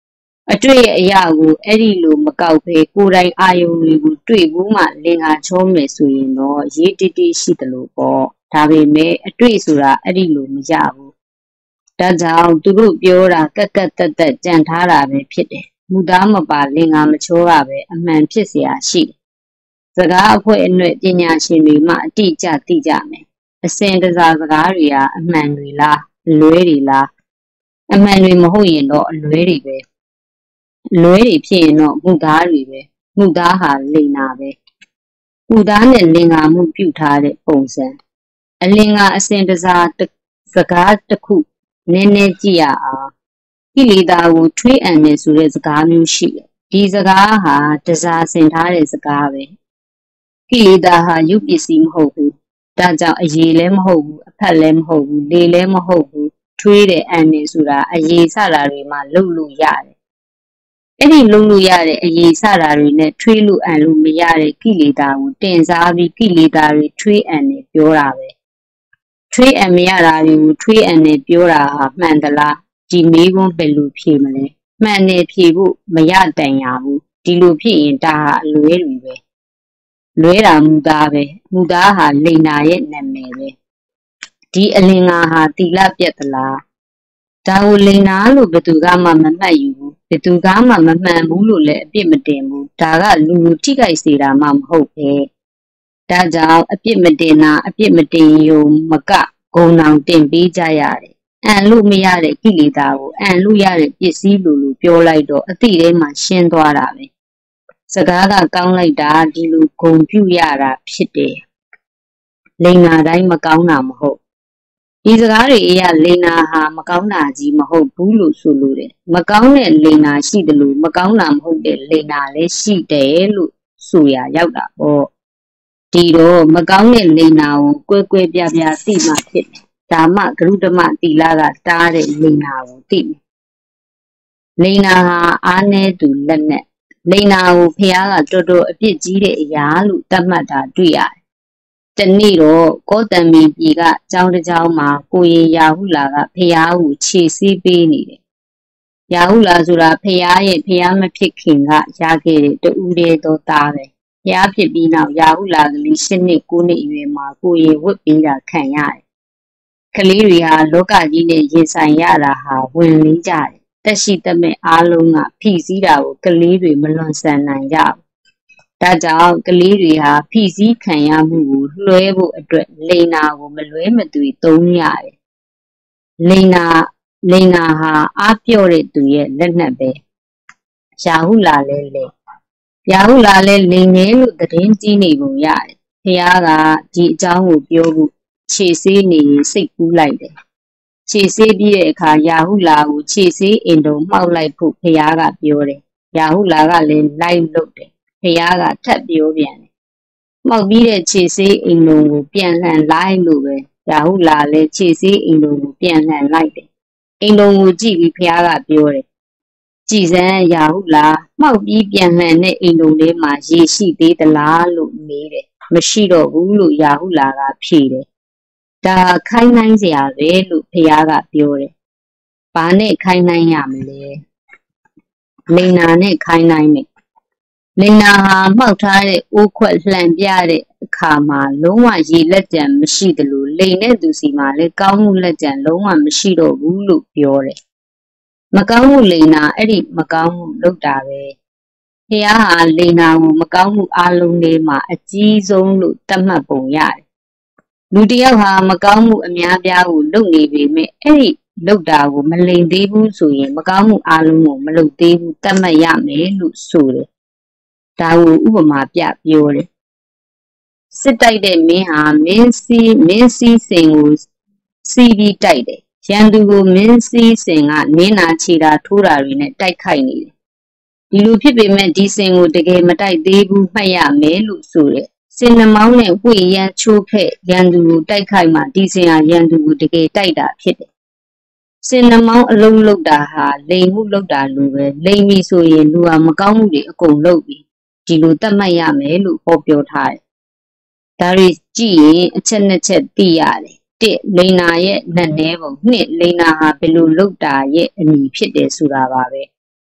အတွေ့ရဲ့အရာကိုအဲ့ဒီလိုမကောက်ပဲကိုယ်တိုင်အာယုံတွေကိုတွေ့ဘူးမှလင်္ကာချောမယ်ဆိုရင်တော့ရေးတိတိရှိတယ်လို့ပေါ့ဒါပေမဲ့အတွေ့ဆိုတာအဲ့ဒီလိုမရဘူးဒါကြောင့်သူတို့ပြောတာကက်ကက်တက်တက်ကြံထားတာပဲဖြစ်တယ်မူသားမပါလင်္ကာမချောတာပဲအမှန်ဖြစ်เสียရှိတယ်စကားအဖွဲ့အနှဲ့ပညာရှင်တွေမှအတိအကျသိကြမယ်အစင်တစားစကားတွေဟာအမှန်တွေလားအလွဲတွေလားအမှန်တွေမဟုတ်ရင်တော့အလွဲတွေပဲလွဲတွေဖြစ်ရင်တော့မူသားတွေပဲမူသားဟာလိန်နာပဲမူသားနဲ့လင်္ကာမှုပြုထားတဲ့ပုံစံအလင်္ကာအစင်တစားစကားတစ်ခုနည်းနည်းကြည့်ရအောင်ကိလေသာကိုထွေးအံ့နေဆိုတဲ့စကားမျိုးရှိတယ်ဒီစကားဟာတစားဆင်ထားတဲ့စကားပဲကိလေသာဟာရုပ်ပစ္စည်းမဟုတ်ဘူးဒါကြောင့်အရေလည်းမဟုတ်ဘူးအဖက်လည်းမဟုတ်ဘူးလေလည်းမဟုတ်ဘူးထွေးတဲ့အံ့နေဆိုတာအရေစတာတွေမှလှုပ်လို့ရတယ်အဲ့ဒီလှုပ်လို့ရတဲ့အရေစတာတွေနဲ့ထွေးလို့အံ့လို့မရတဲ့ကိလေသာကိုတင်စားပြီးကိလေသာတွေထွေးအံ့နေပြောတာပဲထွေးအံ့မရတာတွေကိုထွေးအံ့နေပြောတာဟာမှန်သလားဒီမေးခွန်းဘယ်လိုဖြေမလဲမှန်နေဖြေဖို့မရတန်ရဘူးဒီလိုဖြစ်ရင်ဒါဟာအလွဲတွေပဲလွဲတာမူသားပဲမူသားဟာလိန်နာရဲ့နာမည်ပဲဒီအလင်္ကာဟာတိလပြက်သလားဒါကိုလိန်နာလို့ဘယ်သူကမှမမှတ်ယူဘူးဘယ်သူကမှမမှန်ဘူးလို့လည်းအပြစ်မတင်ဘူးဒါကလူလူထိခိုက်စေတာမှမဟုတ်ပဲဒါကြောင့်အပြစ်မတင်တာအပြစ်မတင်ရုံမကဂုဏ်အောင်တင်ပေးကြရတယ်အံလို့မရတဲ့ကိလေသာကိုအံလို့ရတဲ့ပစ္စည်းလိုလိုပြောလိုက်တော့အတိထဲမှာရှင်းသွားတာပဲစကားကကောင်းလိုက်တာဒီလိုဂုဏ်ပြုရတာဖြစ်တယ်လိန်နာတိုင်းမကောင်းတာမဟုတ်ဒီစကားတွေအရလိန်နာဟာမကောင်းတာကြီးမဟုတ်ဘူးလို့ဆိုလို့တယ်မကောင်းတဲ့လိန်နာရှိတယ်လို့မကောင်းတာမဟုတ်တဲ့လိန်နာလည်းရှိတယ်လို့ဆိုရရောက်တာပေါ့ဒီတော့မကောင်းတဲ့လိန်နာကိုကွဲကွဲပြားပြားသိမှဖြစ်တယ်ဒါမှဂရုဓမ္မတိလကတားတဲ့လိန်နာကိုသိမယ်လိန်နာဟာအားနည်းသူလက်နဲ့လိန်နာကိုဖះကတော်တော်အပြစ်ကြီးတဲ့အရာလို့သတ်မှတ်တာတွေ့ရတယ်တနေ့တော့ကောတံမီပြည်ကကျောင်းတစ်ကျောင်းမှာကိုရင်ရာဟုလာကဖះကိုခြေဆေးပေးနေတယ်ရာဟုလာဆိုတာဖះရဲ့ဖះမဖြစ်ခင်ကရခဲ့တဲ့တူးတဲ့သောသားပဲဖះဖြစ်ပြီးနောက်ရာဟုလာကလေး၈နှစ်၉နှစ်အရွယ်မှာကိုရင်ဝတ်ပေးတာခံရတယ်ကလေးတွေဟာလောကကြီးနဲ့ရင်ဆိုင်ရတာဟာဝင်လေးကြတယ်တက်ရှိတမဲ့အားလုံးကဖိစီးတာကိုကလေးတွေမလွန်ဆန်နိုင်ကြဘူးဒါကြောင့်ကလေးတွေဟာဖိစီးခံရမှုကိုလွှဲဖို့အတွက်လိန်နာကိုမလွဲမသွေသုံးရတယ်လိန်နာလိန်နာဟာအားပြော့တဲ့သူရဲ့လက်နက်ပဲရာဟုလာလဲလေရာဟုလာလဲလိန်နေလို့သတင်းကြီးနေပုံရတယ်ဖះကဒီအကြောင်းကိုပြောဖို့ခြေဆေးနေရင်စိတ်ကူးလိုက်တယ်ခြေဆေးပြီးတဲ့အခါရာဟုလာကိုခြေဆေးအင်တုံမှောက်လိုက်ဖို့ဖះကပြောတယ်ရာဟုလာကလည်းလိုက်လုပ်တယ်ဖះကထပ်ပြောပြန်တယ်မှောက်ပြီးတဲ့ခြေဆေးအင်တုံကိုပြန်လှန်လိုက်လို့ပဲရာဟုလာလည်းခြေဆေးအင်တုံကိုပြန်လှန်လိုက်တယ်အင်တုံကိုကြည့်ပြီးဖះကပြောတယ်ကြည်စမ်းရာဟုလာမှောက်ပြီးပြန်လှန်တဲ့အိမ်လုံးလေးမှာရေရှိသေးသလားလို့မေးတယ်မရှိတော့ဘူးလို့ရာဟုလာကဖြေတယ်ဒါခိုင်းနိုင်စရာပဲလို့ဖះကပြောတယ်ဘာနဲ့ခိုင်းနိုင်ရမလဲလိန်နာနဲ့ခိုင်းနိုင်မယ်လိန်နာဟာမှောက်ထားတဲ့အိုးခွက်လှန်ပြတဲ့အခါမှာလုံးဝရေလက်ကြံမရှိသလိုလိန်တဲ့သူစီမှာလည်းကောင်းမှုလက်ကြံလုံးဝမရှိတော့ဘူးလို့ပြောတယ်မကောင်းမှုလိန်နာအဲ့ဒီမကောင်းမှုလုပ်တာပဲဖះဟာလိန်နာကိုမကောင်းမှုအလုံးလေးမှာအကြီးဆုံးလို့သတ်မှတ်ပုံရတယ်လူတယောက်ဟာမကောင်းမှုအများပြားကိုလုပ်နေပေမဲ့အဲ့ဒီလုပ်တာကိုမလိန်သေးဘူးဆိုရင်မကောင်းမှုအလုံးကိုမလုပ်သေးဘူးသတ်မှတ်ရမယ်လို့ဆိုတယ်ဒါကိုဥပမာပြပြောတယ်စစ်တိုက်တဲ့မင်းဟာမင်းစီးမင်းစီးစင်ကိုစီးပြီးတိုက်တယ်ရန်သူကိုမင်းစီးစင်ကနင်းနာချီတာထိုးတာတွေနဲ့တိုက်ခိုက်နေတယ်ဒီလိုဖြစ်ပေမဲ့ဒီစင်ကိုတကယ်မတိုက်သေးဘူးမှတ်ရမယ်လို့ဆိုတယ်စင်နှမောင်းနဲ့ဝှေ့ရန်ချိုးဖက်ရန်သူကိုတိုက်ခိုက်မှဒီစင်ဟာရန်သူကိုတကယ်တိုက်တာဖြစ်တယ်စင်နှမောင်းအလုံးလုံးတာဟာလိန်မှုလုံးတာလိုပဲလိန်ပြီဆိုရင်လူဟာမကောင်းမှုတွေအကုန်လုပ်ပြီဒီလိုသတ်မှတ်ရမယ်လို့ဟောပြောထားတယ်ဒါတွေကြည့်ရင်အချက်နှစ်ချက်သိရတယ်တစ်လိန်နာရဲ့လက်နှဲပုံနှစ်လိန်နာဟာဘယ်လိုလုပ်တာရဲ့အမည်ဖြစ်တယ်ဆိုတာပါပဲ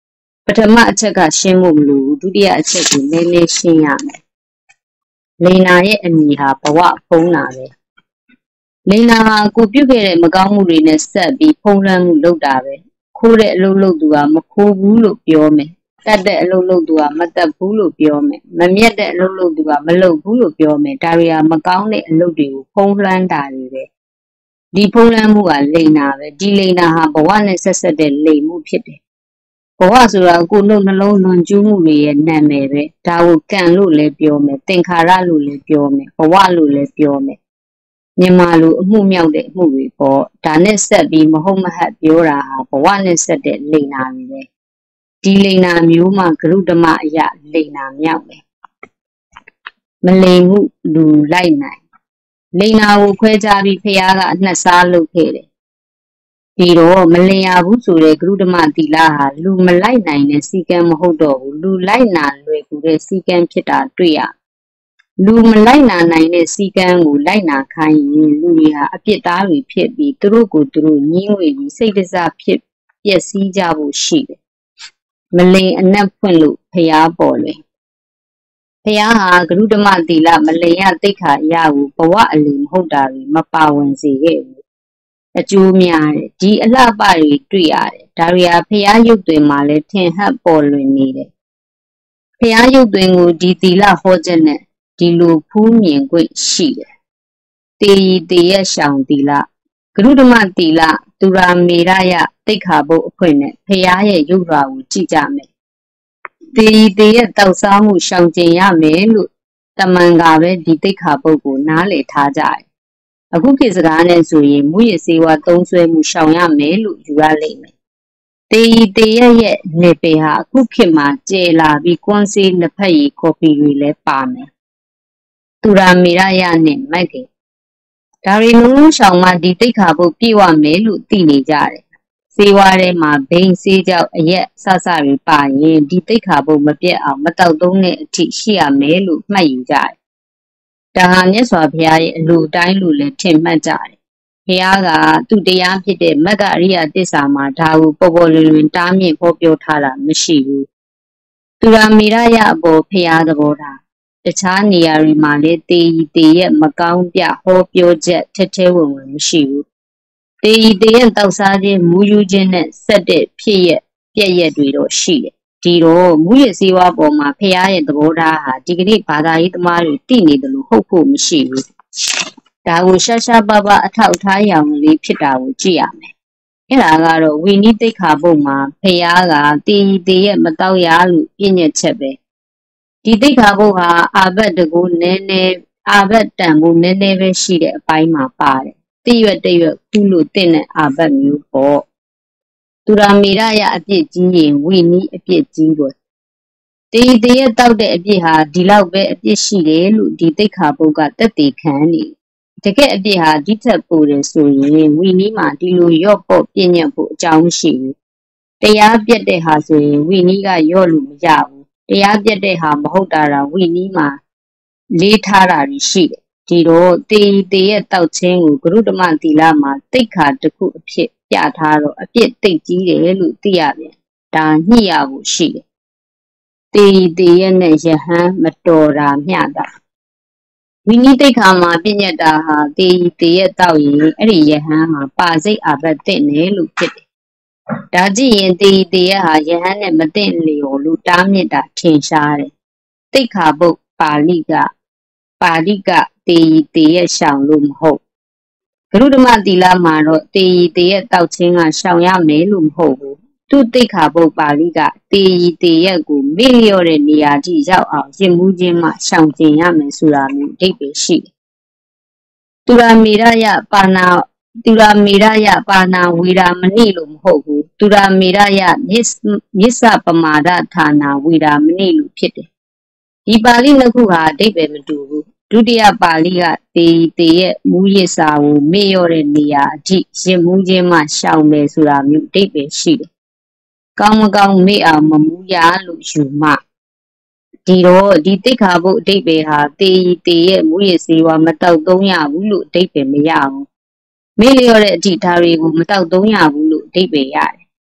ပထမအချက်ကရှင်းဖို့မလိုဘူးဒုတိယအချက်ကိုနည်းနည်းရှင်းရမယ်လိန်နာရဲ့အမည်ဟာဘဝဖုံးတာပဲလိန်နာဟာကိုပြုတ်ခဲ့တဲ့မကောင်းမှုတွေနဲ့ဆက်ပြီးဖုံးလွှမ်းမှုလုပ်တာပဲခိုးတဲ့အလုပ်လုပ်သူကမခိုးဘူးလို့ပြောမယ်တတ်တဲ့အလုပ်လုပ်သူကမတတ်ဘူးလို့ပြောမယ်မမြတ်တဲ့အလုပ်လုပ်သူကမလုပ်ဘူးလို့ပြောမယ်ဒါတွေကမကောင်းတဲ့အလုပ်တွေကိုဖုံးလွှမ်းတာတွေပဲဒီဖုံးလွှမ်းမှုကလိန်နာပဲဒီလိန်နာဟာဘဝနဲ့ဆက်ဆက်တဲ့လိန်မှုဖြစ်တယ်ဘဝဆိုတာကိုယ်နှုတ်နှလုံးလွန်ကျူးမှုတွေရဲ့နာမည်ပဲဒါကိုကံလို့လည်းပြောမယ်သင်္ခါရလို့လည်းပြောမယ်ဘဝလို့လည်းပြောမယ်မြန်မာလိုအမှုမြောက်တဲ့အမှုတွေပေါ့ဒါနဲ့ဆက်ပြီးမဟုတ်မဟတ်ပြောတာဟာဘဝနဲ့ဆက်တဲ့လိန်နာတွေပဲဒီလိန်နာမျိုးမှဂရုဓမ္မအယလိန်နာမြောက်တယ်မလိန်မှုလူလိုက်နိုင်လိန်နာကိုခွဲခြားပြီးဖះကအနှက်စားလုပ်ခဲ့တယ်ဒီတော့မလင်ရဘူးဆိုတဲ့ဂရုဓမ္မသီလဟာလူမလိုက်နိုင်တဲ့စီကံမဟုတ်တော့ဘူးလူလိုက်နာလွယ်ကူတဲ့စီကံဖြစ်တာတွေ့ရလူမလိုက်နာနိုင်တဲ့စီကံကိုလိုက်နာခိုင်းရင်လူတွေဟာအပြစ်သားတွေဖြစ်ပြီးသူတို့ကိုသူတို့ညှင်းဝေပြီးစိတ်တစားဖြစ်ပျက်စီးကြဖို့ရှိတယ်မလင်အနက်ဖွင့်လို့ဖះပေါ်လွင်ဖះဟာဂရုဓမ္မသီလမလင်ရသိက္ခာအရာကိုဘဝအလင်မဟုတ်တာတွေမပါဝင်စေခဲ့ဘူးအကျိုးများတယ်ဒီအလှပတွေတွေ့ရတယ်ဒါတွေဟာဖះရုပ်သွင်းမှာလဲထင်ဟပ်ပေါ်လွင်နေတယ်ဖះရုပ်သွင်းကိုဒီသီလဟောချက်နဲ့ဒီလိုဖူးမြင်ခွင့်ရှိတယ်တေယီတေယရှောင်သီလဂရုဓမ္မသီလသူရာမေရယသိက္ခာပုဒ်အခွင့်နဲ့ဖះရဲ့ရုပ်ဓာတ်ကိုကြည့်ကြမယ်တေယီတေယတောက်စားမှုရှောင်ကျင်ရမယ်လို့တမန်ကပဲဒီသိက္ခာပုဒ်ကိုနားလည်ထားကြတယ်အခုခေတ်စကားနဲ့ဆိုရင်မူရစေဝါသုံးဆွဲမှုရှောင်ရမယ်လို့ယူရလိမ့်မယ်တေယီတေယရဲ့နေပေဟာအခုခေတ်မှာကျဲလာပြီးကွန်စီနှစ်ဖက်ရီကော်ပီတွေလည်းပါမယ်သူရာမေရယနဲ့မိုက်ခင်ဒါရီလုံးလုံးရှောင်မှဒီသိက္ခာပုဒ်ပြည့်ဝမယ်လို့သိနေကြတယ်စေဝါထဲမှာဘိန်းစေးကြောက်အရက်ဆဆတွေပါရင်ဒီသိက္ခာပုဒ်မပြတ်အောင်မတောက်သုံးတဲ့အထိရှိရမယ်လို့မှတ်ယူကြတယ်ဒါဟာမြတ်စွာဘုရားရဲ့အလိုတိုင်းလို့လည်းထင်မှတ်ကြတယ်ဘုရားကသူ့တရားဖြစ်တဲ့မဂ္ဂအရိယသစ္စာမှာဒါကိုပေါ်ပေါ်လွင်လွင်တားမြစ်ဟောပြောထားတာမရှိဘူးသူရာမေရယအပေါ်ဘုရားသဘောထားတခြားနေရာတွေမှာလည်းတေယီတေရဲ့မကောင်းပြဟောပြောချက်ထက်ထဲဝင်ဝင်မရှိဘူးတေယီတေရဲ့တောက်စားခြင်းမူယူခြင်းနဲ့ဆက်တဲ့ဖြစ်ရပြည့်ရက်တွေတော့ရှိတယ်ဒီတော့မူရစေဝါပေါ်မှာဖះရဲ့သဘောထားဟာဒီကနေ့ဘာသာရေးသမားတွေသိနေတယ်လို့ဟုတ်ဖို့မရှိဘူးဒါကိုရှာရှာပါပါအထောက်ထားရအောင်လေးဖြစ်တာကိုကြည့်ရမယ်အဲ့ဒါကတော့ဝိနည်းသိက္ခာပုဒ်မှာဖះကတေယီတေရဲ့မတောက်ရလို့ပြည့်ညက်ချက်ပဲဒီသိက္ခာပုဒ်ဟာအာဘတ်တကူနည်းနည်းအာဘတ်တန်ကိုနည်းနည်းပဲရှိတဲ့အပိုင်းမှာပါတယ်တိရွက်တရွက်ကုလို့တင့်တဲ့အာဘတ်မျိုးပေါ့သူရာမေရယအပြစ်ကြီးရင်ဝိနည်းအပြစ်ကြီးပေါ့တေယီတေရဲ့တောက်တဲ့အပြစ်ဟာဒီလောက်ပဲအပြစ်ရှိတယ်လို့ဒီသိက္ခာပုဒ်ကတက်တည်ခံနေတကယ်အပြစ်ဟာဒီထက်ပိုတယ်ဆိုရင်ဝိနည်းမှာဒီလိုရော့ပေါ့ပြည့်ညက်ဖို့အကြောင်းရှိဘူးတရားပြတ်တဲ့ဟာဆိုရင်ဝိနည်းကရော့လို့မရဘူးတရားပြတ်တဲ့ဟာမဟုတ်တာတော့ဝိနည်းမှာလေးထားတာရှိတယ်ဒီတော့တေယီတေရဲ့တောက်ခြင်းကိုဂရုဓမ္မသီလမှာသိက္ခာတစ်ခုအဖြစ်ပြထားတော့အပြစ်သိကြီးတယ်လို့သိရပြန်ဒါညှိရဖို့ရှိတယ်တေယီတေရဲ့နဲ့ယဟန်မတော်တာမျှတာဝိနည်းသိက္ခာမှာပြည့်ညက်တာဟာတေယီတေရဲ့တောက်ရင်အဲ့ဒီယဟန်ဟာပါစိတ်အာဘတ်တဲ့နယ်လို့ဖြစ်တယ်ဒါကြည့်ရင်တေယီတေရဲ့ဟာယဟန်နဲ့မတဲ့လျော်လို့တားမြစ်တာထင်ရှားတယ်သိက္ခာပုဒ်ပါဠိကပါဠိကတေယီတေရဲ့ရှောင်လို့မဟုတ်ဂရုဓမ္မသီလမှာတော့တေယီတေရဲ့တောက်ခြင်းကရှောင်ရမယ်လို့မဟုတ်ဘူးသူသိက္ခာပုဒ်ပါဠိကတေယီတေရဲ့ကိုမေ့လျော့တဲ့နေရာထိရောက်အောင်ရင့်မှုခြင်းမှရှောင်ကျင်ရမယ်ဆိုတာမျိုးအဓိပ္ပာယ်ရှိတယ်သူရာမေရယပါဏာသူရာမေရယပါဏာဝေရာမဏိလို့မဟုတ်ဘူးသူရာမေရယမြစ္ဆပမာဒဌာနာဝေရာမဏိလို့ဖြစ်တယ်ဒီပါဠိနှစ်ခုဟာအဓိပ္ပာယ်မတူဘူးဒုတိယပါဠိကတေယီတေရဲ့မူရစ်စာကိုမေ့လျော့တဲ့နေရာအထိရင်မှုခြင်းမှရှောင်မယ်ဆိုတာမျိုးအဓိပ္ပာယ်ရှိတယ်။ကောင်းမကောင်းမေ့အောင်မမူရလို့ယူမှဒီတော့ဒီသိက္ခာပုဒ်အဓိပ္ပာယ်ဟာတေယီတေရဲ့မူရစ်စေဝါမတောက်သုံးရဘူးလို့အဓိပ္ပာယ်မရဘူး။မေ့လျော့တဲ့အထိဒါတွေကိုမတောက်သုံးရဘူးလို့အဓိပ္ပာယ်ရတယ်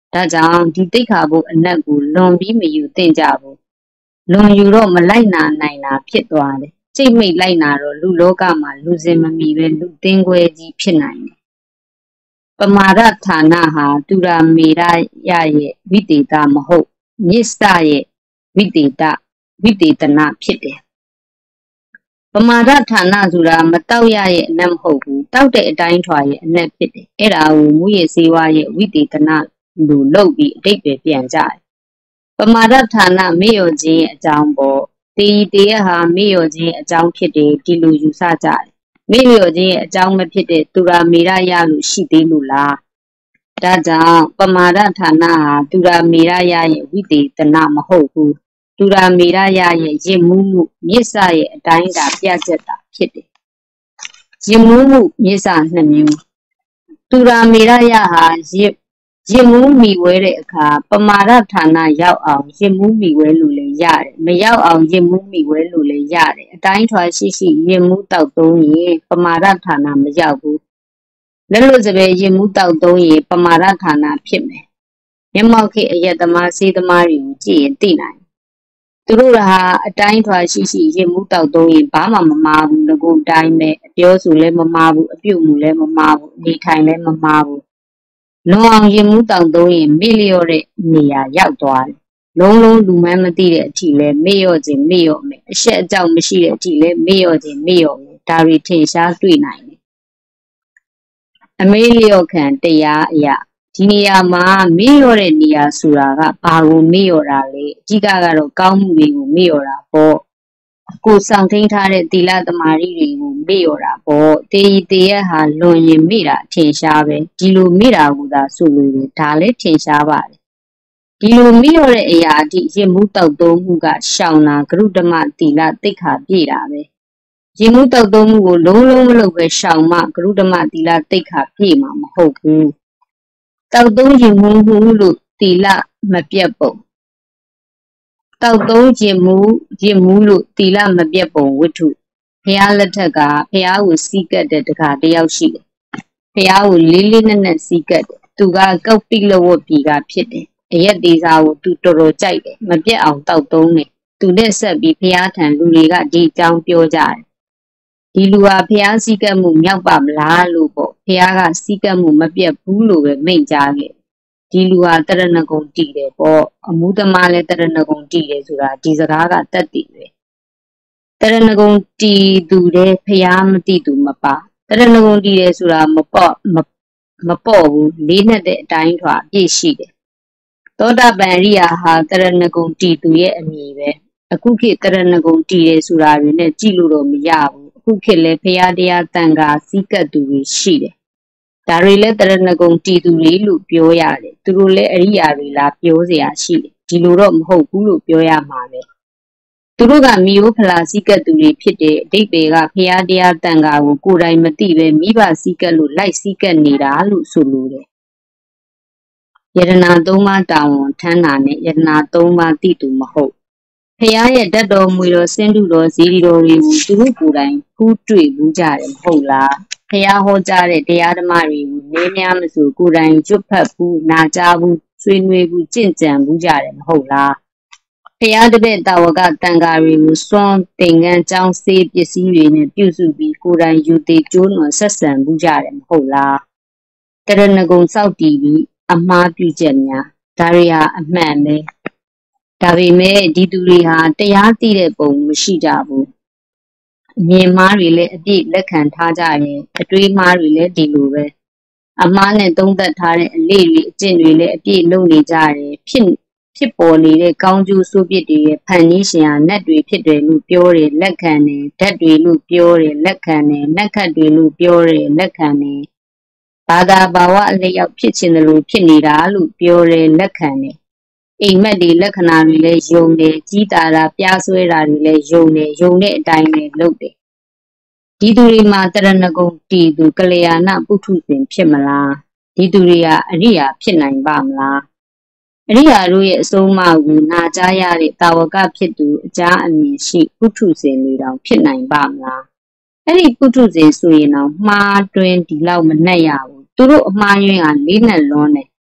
ဒါကြောင့်ဒီတိတ်ခါဖို့အနက်ကိုလွန်ပြီးမယူသင့်ကြဘူးလွန်ယူတော့မလိုက်နာနိုင်တာဖြစ်သွားတယ်စိတ်မိတ်လိုက်နာတော့လူလောကမှာလူစင်မမီပဲလူသင်းခွဲကြီးဖြစ်နိုင်တယ်ပမာဒဌာနဟာတူရာမေရရရဲ့ဝိတေသမဟုတ်မြစ္ဆရဲ့ဝိတေတဝိတေတနာဖြစ်တယ်ပမာဒဌာနဆိုတာမတောက်ရရဲ့အနက်မဟုတ်ဘူးတောက်တဲ့အတိုင်းထွာရဲ့အနက်ဖြစ်တယ်အဲ့ဒါကိုမူရစေဝါရဲ့ဝိတေတနာလူလုပ်ပြီးအတိတ်ပဲပြန်ကြတယ်ပမာဒဌာနမေ့လျော့ခြင်းအကြောင်းပေါ်တေဤတေရဟာမေ့လျော့ခြင်းအကြောင်းဖြစ်တယ်ဒီလိုယူဆကြတယ်မေ့လျော့ခြင်းအကြောင်းမဖြစ်တဲ့တူရာမေရရလို့ရှိသေးလို့လားဒါကြောင့်ပမာဒဌာနဟာတူရာမေရရရဲ့ဝိတေတနာမဟုတ်ဘူးတူရာမေရရရဲ့ရစ်မှုမှုမြစ္ဆရဲ့အတိုင်းတာပြချက်တာဖြစ်တယ်ရစ်မှုမှုမြစ္ဆနှစ်မျိုးတူရာမေရရဟာရစ်ရစ်မှုမိဝဲတဲ့အခါပမာဒဌာနရောက်အောင်ရစ်မှုမိဝဲလို့လည်းရတယ်မရောက်အောင်ရစ်မှုမိဝဲလို့လည်းရတယ်အတိုင်းထွာရှိရှိရစ်မှုတောက်သုံးရင်ပမာဒဌာနမရောက်ဘူးလက်လို့စပယ်ရစ်မှုတောက်သုံးရင်ပမာဒဌာနဖြစ်မယ်မျက်မှောက်ခေအယက်သမားစေးသမားတွေကိုကြည့်ရင်သိနိုင်သူတို့ဟာအတိုင်းထွာရှိရှိရစ်မှုတောက်သုံးရင်ဘာမှမမာဘူးငကိုအတိုင်းပဲအပြောဆိုလည်းမမာဘူးအပြုတ်မှုလည်းမမာဘူးနေထိုင်လည်းမမာဘူးလွန်အောင်ရင်မှုတောင်သုံးရင်မေ့လျော့တဲ့နေရာရောက်သွားတယ်လုံးလုံးလူမှန်းမသိတဲ့အထိလဲမေ့လျော့ခြင်းမေ့လျော့မယ်အရှက်အကြောက်မရှိတဲ့အထိလဲမေ့လျော့ခြင်းမေ့လျော့မယ်ဒါတွေထင်ရှားတွေ့နိုင်တယ်အမေ့လျော့ခံတရားအရာဒီနေရာမှာမေ့လျော့တဲ့နေရာဆိုတာကဘာကိုမေ့လျော့တာလဲအကြီးကတော့ကောင်းမှုတွေကိုမေ့လျော့တာပေါ့ကိုဆောင်ထိန်ထားတဲ့သီလသမာဓိတွေကိုမေ့လျော့တာပေါ့တေဤတေရဟာလွန်ရင်မေ့တာထင်ရှားပဲဒီလိုမေ့တာကသာဆိုလို့ဒါလည်းထင်ရှားပါတယ်ဒီလိုမေ့လျော့တဲ့အရာအထိရစ်မှုတောက်သုံးမှုကရှောင်တာဂရုဓမ္မသီလသိက္ခာပြည့်တာပဲရစ်မှုတောက်သုံးမှုကိုလုံးလုံးမလုပ်ပဲရှောင်မှဂရုဓမ္မသီလသိက္ခာပြည့်မှာမဟုတ်ဘူးတောက်သုံးရစ်မှုမှုလို့သီလမပြတ်ပုံတောက်သုံးခြင်းမူခြင်းမူလို့တီလမပြတ်ပုံဝိထုဘုရားလက်ထက်ကဘုရားကိုစီးကပ်တဲ့တခါတယောက်ရှိတယ်ဘုရားကိုလေးလေးနက်နက်စီးကပ်တယ်သူကကောက်ပိလဝတ်ပြီကဖြစ်တယ်အရက်သေးစားကိုသူတော်တော်ကြိုက်တယ်မပြတ်အောင်တောက်သုံးတယ်သူနဲ့ဆက်ပြီးဘုရားထံလူတွေကဒီအကြောင်းပြောကြတယ်ဒီလူဟာဘုရားစီးကပ်မှုမြောက်ပါမလားလို့ပေါ့ဘုရားကစီးကပ်မှုမပြတ်ဘူးလို့ပဲမိန့်ကြားခဲ့ဒီလူဟာတရဏဂုံတည်တယ်ပေါ့အမှုသမားလည်းတရဏဂုံတည်တယ်ဆိုတာဒီစကားကတက်တည်ပဲတရဏဂုံတည်သူတဲ့ဖျားမတည်သူမပါတရဏဂုံတည်တယ်ဆိုတာမပေါ့မပေါ့ဘူးလေးနဲ့တဲ့အတိုင်းထွာအပြည့်ရှိတယ်သောတာပန်ရိယာဟာတရဏဂုံတည်သူရဲ့အမည်ပဲအခုခေတ်တရဏဂုံတည်တယ်ဆိုတာတွေနဲ့ကြည့်လို့တော့မရဘူးအခုခေတ်လည်းဖျားတရားတန်ခါစီးကပ်သူတွေရှိတယ်ဒါတွေလည်းတရဏဂုံတည်သူတွေလို့ပြောရတယ်သူတို့လည်းအရိယာတွေလားပြောเสียရှိတယ်ဒီလိုတော့မဟုတ်ဘူးလို့ပြောရမှာပဲသူတို့ကမိယိုဖလာစီကတ်သူတွေဖြစ်တဲ့အတိတ်တွေကဖျားတရားတန်ခါကိုကိုယ်တိုင်မသိပဲမိဘစီကတ်လို့လိုက်စီကတ်နေတာလို့ဆိုလိုတယ်ယတနာသုံးပါးတာဝန်ထမ်းတာနဲ့ယတနာသုံးပါးသိသူမဟုတ်ဖျားရဲ့ဓာတ်တော်မူတော်စင်တုတော်ဇီရီတော်တွေကိုသူတို့ကိုယ်တိုင်ဖူးတွေ့ဘူးကြတယ်မဟုတ်လားဖျားဟောကြားတဲ့တရားဓမ္မတွေကိုနည်းများမဆိုကိုယ်တိုင်ကျွတ်ဖတ်ဘူးနာကြားဘူးဆွေးနွေးဘူးကြင့်ကြံဘူးကြတယ်မဟုတ်လားဖျားတပည့်တာဝကတန်ဃာတွေကိုစွန့်သင်္ကန်းကြောင်းစေးပစ္စည်းတွေနဲ့ပြုစုပြီးကိုယ်တိုင်ယူသေးကျိုးနွယ်ဆက်ဆံဘူးကြတယ်မဟုတ်လားတရဏဂုံစောက်တည်ပြီးအမှားပြုချက်များဒါတွေဟာအမှန်ပဲဒါပေမဲ့ဒီသူတွေဟာတရားသိတဲ့ပုံမရှိကြဘူးအမြင်မှားတွေလည်းအပြည့်လက်ခံထားကြရင်အတွေးမှားတွေလည်းဒီလိုပဲအမှားနဲ့သုံးသက်ထားတဲ့အလေးတွေအကျင့်တွေလည်းအပြည့်လုံနေကြတယ်ဖြစ်ဖြစ်ပေါ်နေတဲ့ကောင်းကျိုးဆိုးပြစ်တွေရဲ့ဖန်ကြီးရှင်ဟာနတ်တွေဖြစ်တယ်လို့ပြောတယ်လက်ခံတယ်ဓာတ်တွေလို့ပြောတယ်လက်ခံတယ်နတ်ခတ်တွေလို့ပြောတယ်လက်ခံတယ်ဘာသာဘာဝအလျောက်ဖြစ်ခြင်းလို့ဖြစ်နေတာလို့ပြောတယ်လက်ခံတယ်အိမ်မက်တွေလက္ခဏာတွေလည်းယုံတယ်ကြီးတာတာပြားဆွဲတာတွေလည်းယုံတယ်ယုံတဲ့အတိုင်းလည်းလုပ်တယ်ဒီသူတွေမှာတရဏဂုံတည်သူကလျာဏပုထုဇဉ်ဖြစ်မလားဒီသူတွေကအရိယာဖြစ်နိုင်ပါမလားအရိယာတို့ရဲ့အဆုံးအမကိုနာကြားရတဲ့တာဝကဖြစ်သူအကြားအမြင်ရှိပုထုဇဉ်တွေတောင်ဖြစ်နိုင်ပါမလားအဲ့ဒီပုထုဇဉ်ဆိုရင်တော့မှားတွင်ဒီလောက်မနှက်ရဘူးသူတို့အမှားယွင်းကလေးနဲ့လွန်းတယ်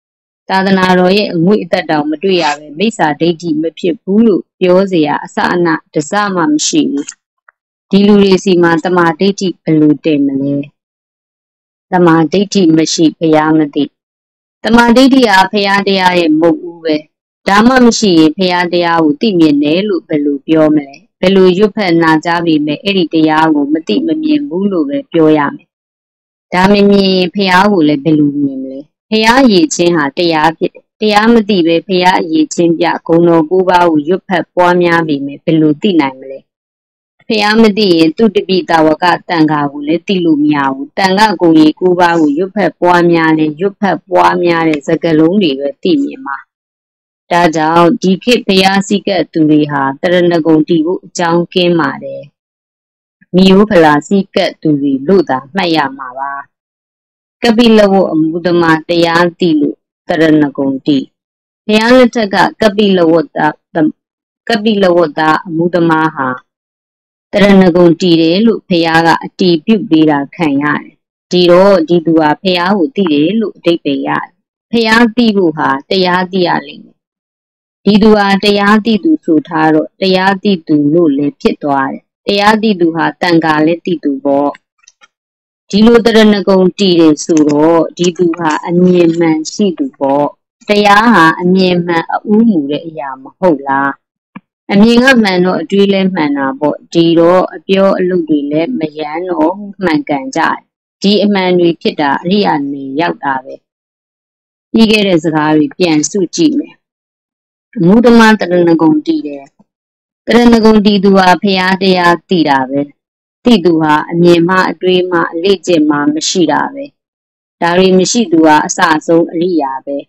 သာသနာတော်ရဲ့အငွေ့အသက်တောင်မတွေ့ရပဲမိစ္ဆာဒိဋ္ဌိမဖြစ်ဘူးလို့ပြောเสียအစအနတစမှမရှိဘူးဒီလူတွေစီမှာတမာဒိဋ္ဌိဘယ်လိုတည်မလဲတမာဒိဋ္ဌိမရှိဘုရားမသိတမာဒိဋ္ဌိဟာဘုရားတရားရဲ့မဟုတ်ဘူးပဲဒါမှမရှိရင်ဘုရားတရားကိုသိမြင်တယ်လို့ဘယ်လိုပြောမလဲဘယ်လိုရွတ်ဖက်နာကြားပြီးမဲ့အဲ့ဒီတရားကိုမသိမမြင်ဘူးလို့ပဲပြောရမယ်ဒါမမြင်ဘုရားကိုလည်းဘယ်လိုမြင်မလဲဘုရားရည်ချင်းဟာတရားဖြစ်တယ်တရားမသိပဲဘုရားရည်ချင်းပြဂုဏ်တော်ကိုးပါးကိုရွတ်ဖက်ပွားများပြီးမဲ့ဘယ်လိုသိနိုင်မလဲဘုရားမသိရင်သူတပိတာဝကတန်ခါကိုလည်းသိလို့မရဘူးတန်ခါကိုကြီးကိုးပါးကိုရွတ်ဖက်ပွားများတယ်ရွတ်ဖက်ပွားများတဲ့စကားလုံးတွေပဲသိမြင်မှာဒါကြောင့်ဒီခေတ်ဘုရားစည်းကပ်သူတွေဟာတရဏဂုံတည်ဖို့အကြောင်းကင်းပါတယ်မိယိုးဖလာစည်းကပ်သူတွေလို့သာမှတ်ရမှာပါကပိလဝတ်အမှုသမားတရားသိလို့တရဏဂုံတည်ဘုရားလက်ထက်ကကပိလဝတ်တာကပိလဝတ်တာအမှုသမားဟာတရဏဂုံတည်တယ်လို့ဘုရားကအတည်ပြုပေးတာခံရတယ်ဒီတော့ဒီသူဟာဘုရားကိုသိတယ်လို့အဓိပ္ပာယ်ရတယ်ဘုရားသိဖို့ဟာတရားသိရလိမ့်မယ်ဒီသူဟာတရားသိသူဆိုထားတော့တရားသိသူလို့လည်းဖြစ်သွားတယ်တရားသိသူဟာတန်ခါလည်းသိသူပေါ့ဒီလိုတရဏဂုံတည်တယ်ဆိုတော့ဒီသူဟာအမြင်မှန်ရှိသူပေါ့တရားဟာအမြင်မှန်အဥမှုတဲ့အရာမဟုတ်လားအမြင်ကမှန်တော့အတွေးလည်းမှန်တာပေါ့ဒီတော့အပြောအလုပ်တွေလည်းမယမ်းတော့မှန်ကန်ကြတယ်ဒီအမှန်တွေဖြစ်တာအရိယာနေရောက်တာပဲပြီးခဲ့တဲ့စကားတွေပြန်စုကြည့်မယ်အမှုသမားတရဏဂုံတည်တယ်တရဏဂုံတည်သူဟာဘုရားတရားသိတာပဲသိသူဟာအမြင်မှအတွေးမှအလေ့ကျင့်မှမရှိတာပဲဒါတွေမရှိသူဟာအစဆုံးအရိယာပဲ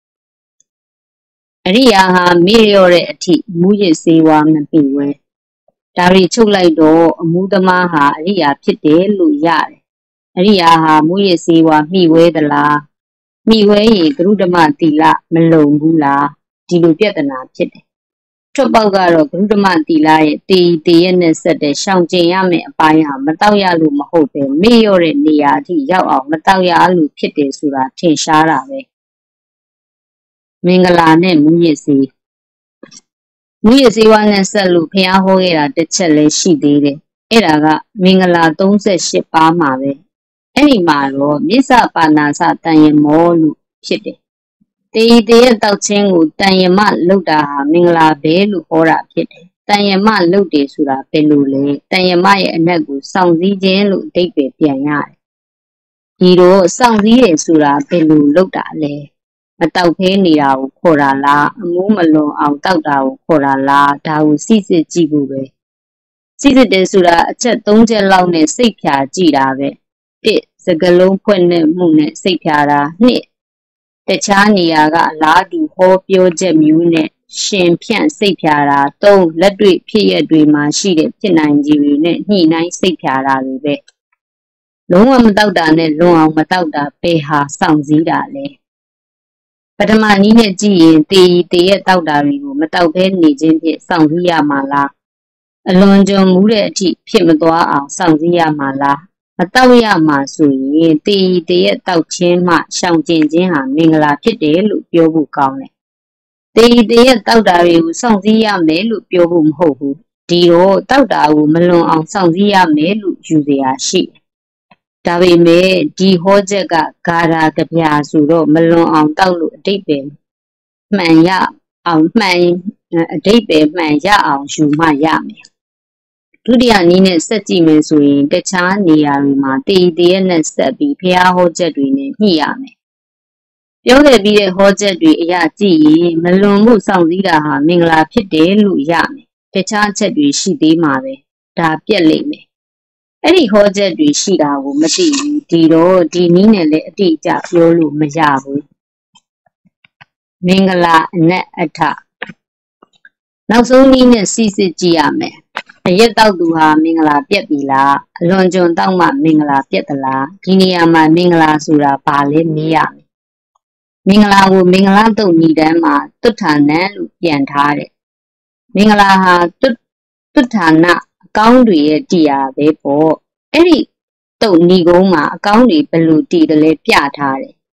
အရိယာဟာမေ့လျော့တဲ့အထိမူရစ်စေဝါမပြီဝဲဒါတွေချုပ်လိုက်တော့အမှုသမားဟာအရိယာဖြစ်တယ်လို့ရတယ်အရိယာဟာမူရစ်စေဝါမိဝဲသလားမိဝဲရင်ဂရုဓမ္မသီလမလုံဘူးလားဒီလိုပြဿနာဖြစ်တယ်ထွက်ပေါက်ကတော့ဂရုဓမ္မသီလရဲ့တေးတေးရဲ့နဲ့ဆက်တဲ့ရှောင်ကျင်ရမယ့်အပိုင်းဟာမတောက်ရလို့မဟုတ်ပဲမေ့လျော့တဲ့နေရာအထိရောက်အောင်မတောက်ရလို့ဖြစ်တယ်ဆိုတာထင်ရှားတာပဲမင်္ဂလာနဲ့မူရစ်စေမူရစ်စေဝါနဲ့ဆက်လို့ဘုရားဟောခဲ့တာတစ်ချက်လည်းရှိသေးတယ်အဲ့ဒါကမင်္ဂလာသုံးဆယ်ရှစ်ပါးမှာပဲအဲ့ဒီမှာတော့မြစ္ဆပါဏာစတန်ယမောလို့ဖြစ်တယ်တေဤတရဲ့တောက်ချင်းကိုတန်ယမလုတ်တာဟာမင်္ဂလာပဲလို့ဟောတာဖြစ်တယ်တန်ယမလုတ်တယ်ဆိုတာဘယ်လိုလဲတန်ယမရဲ့အနက်ကိုစောင့်စည်းခြင်းလို့အဓိပ္ပာယ်ပြန်ရတယ်ဒီတော့စောင့်စည်းတယ်ဆိုတာဘယ်လိုလုတ်တာလဲမတောက်ဖဲနေတာကိုခေါ်တာလားအမိုးမလွန်အောင်တောက်တာကိုခေါ်တာလားဒါကိုစိစစ်ကြည့်ဖို့ပဲစိစစ်တယ်ဆိုတာအချက်သုံးချက်လောက်နဲ့စိတ်ဖြာကြည့်တာပဲတစ်စကလုံးဖွင့်တဲ့မှုနဲ့စိတ်ဖြာတာနှစ်တခြားနေရာကအလားတူဟောပြောချက်မျိုးနဲ့ရှင်ဖြန့်စိတ်ဖြာတာသုံးလက်တွေ့ဖြစ်ရတွေမှာရှိတဲ့ဖြစ်နိုင်ခြေတွေနဲ့ညှိနှိုင်းစိတ်ဖြာတာတွေပဲလုံးဝမတောက်တာနဲ့လွန်အောင်မတောက်တာဘယ်ဟာစောင့်စည်းတာလဲပထမနည်းနဲ့ကြည့်ရင်တေးတေးရဲ့တောက်တာတွေကိုမတောက်ဘဲနေခြင်းဖြင့်စောင့်စည်းရမှာလားအလွန်ကြုံမှုတဲ့အထိဖြစ်မသွားအောင်စောင့်စည်းရမှာလားမတောက်ရမှာဆိုရင်တေးတေးရဲ့တောက်ခြင်းမှရှောင်ကျဉ်ခြင်းဟာမင်္ဂလာဖြစ်တယ်လို့ပြောဖို့ကောင်းတယ်တေးတေးရဲ့တောက်တာတွေကိုစောင့်စည်းရမယ်လို့ပြောဖို့မဟုတ်ဘူးဒီတော့တောက်တာကိုမလွန်အောင်စောင့်စည်းရမယ်လို့ယူเสียရှိတယ်ဒါပေမဲ့ဒီဟောချက်ကဂါရာကဗျာဆိုတော့မလွန်အောင်တောက်လို့အဓိပ္ပာယ်မှန်ရအောင်မှန်အဓိပ္ပာယ်မှန်ရအောင်ယူမှရမယ်ဒုတိယနည်းနဲ့ဆက်ကြည့်မယ်ဆိုရင်တခြားနေရာတွေမှာတေးတေးနဲ့ဆက်ပြီးဘုရားဟောချက်တွေနဲ့ညှိရမယ်ပြောခဲ့ပြီးတဲ့ဟောချက်တွေအရာကြည့်ရင်မလွန်မှုစောင့်စည်းတာဟာမင်္ဂလာဖြစ်တယ်လို့ရမယ်တခြားချက်တွေရှိသေးမှာပဲဒါပြက်လိမ့်မယ်အဲ့ဒီဟောချက်တွေရှိတာကိုမသိဘူးဒီတော့ဒီနည်းနဲ့လည်းအတိအကျပြောလို့မရဘူးမင်္ဂလာအနက်အထနောက်ဆုံးနည်းနဲ့စီစစ်ကြည့်ရမယ်အရက်တောက်သူဟာမင်္ဂလာပြက်ပြီလားအလွန်ကျွံတောက်မှမင်္ဂလာပြက်သလားဒီနေရာမှာမင်္ဂလာဆိုတာဘာလဲမေးရမယ်မင်္ဂလာကိုမင်္ဂလာတုတ်ညီတန်းမှာတုဋ္ဌာနံလို့ပြန်ထားတယ်မင်္ဂလာဟာတုတုဋ္ဌာနအကောင်းတွေရဲ့တရားပဲပေါ့အဲ့ဒီတုတ်ညီကုန်းမှာအကောင်းတွေဘယ်လိုတည်တယ်လဲပြထားတယ်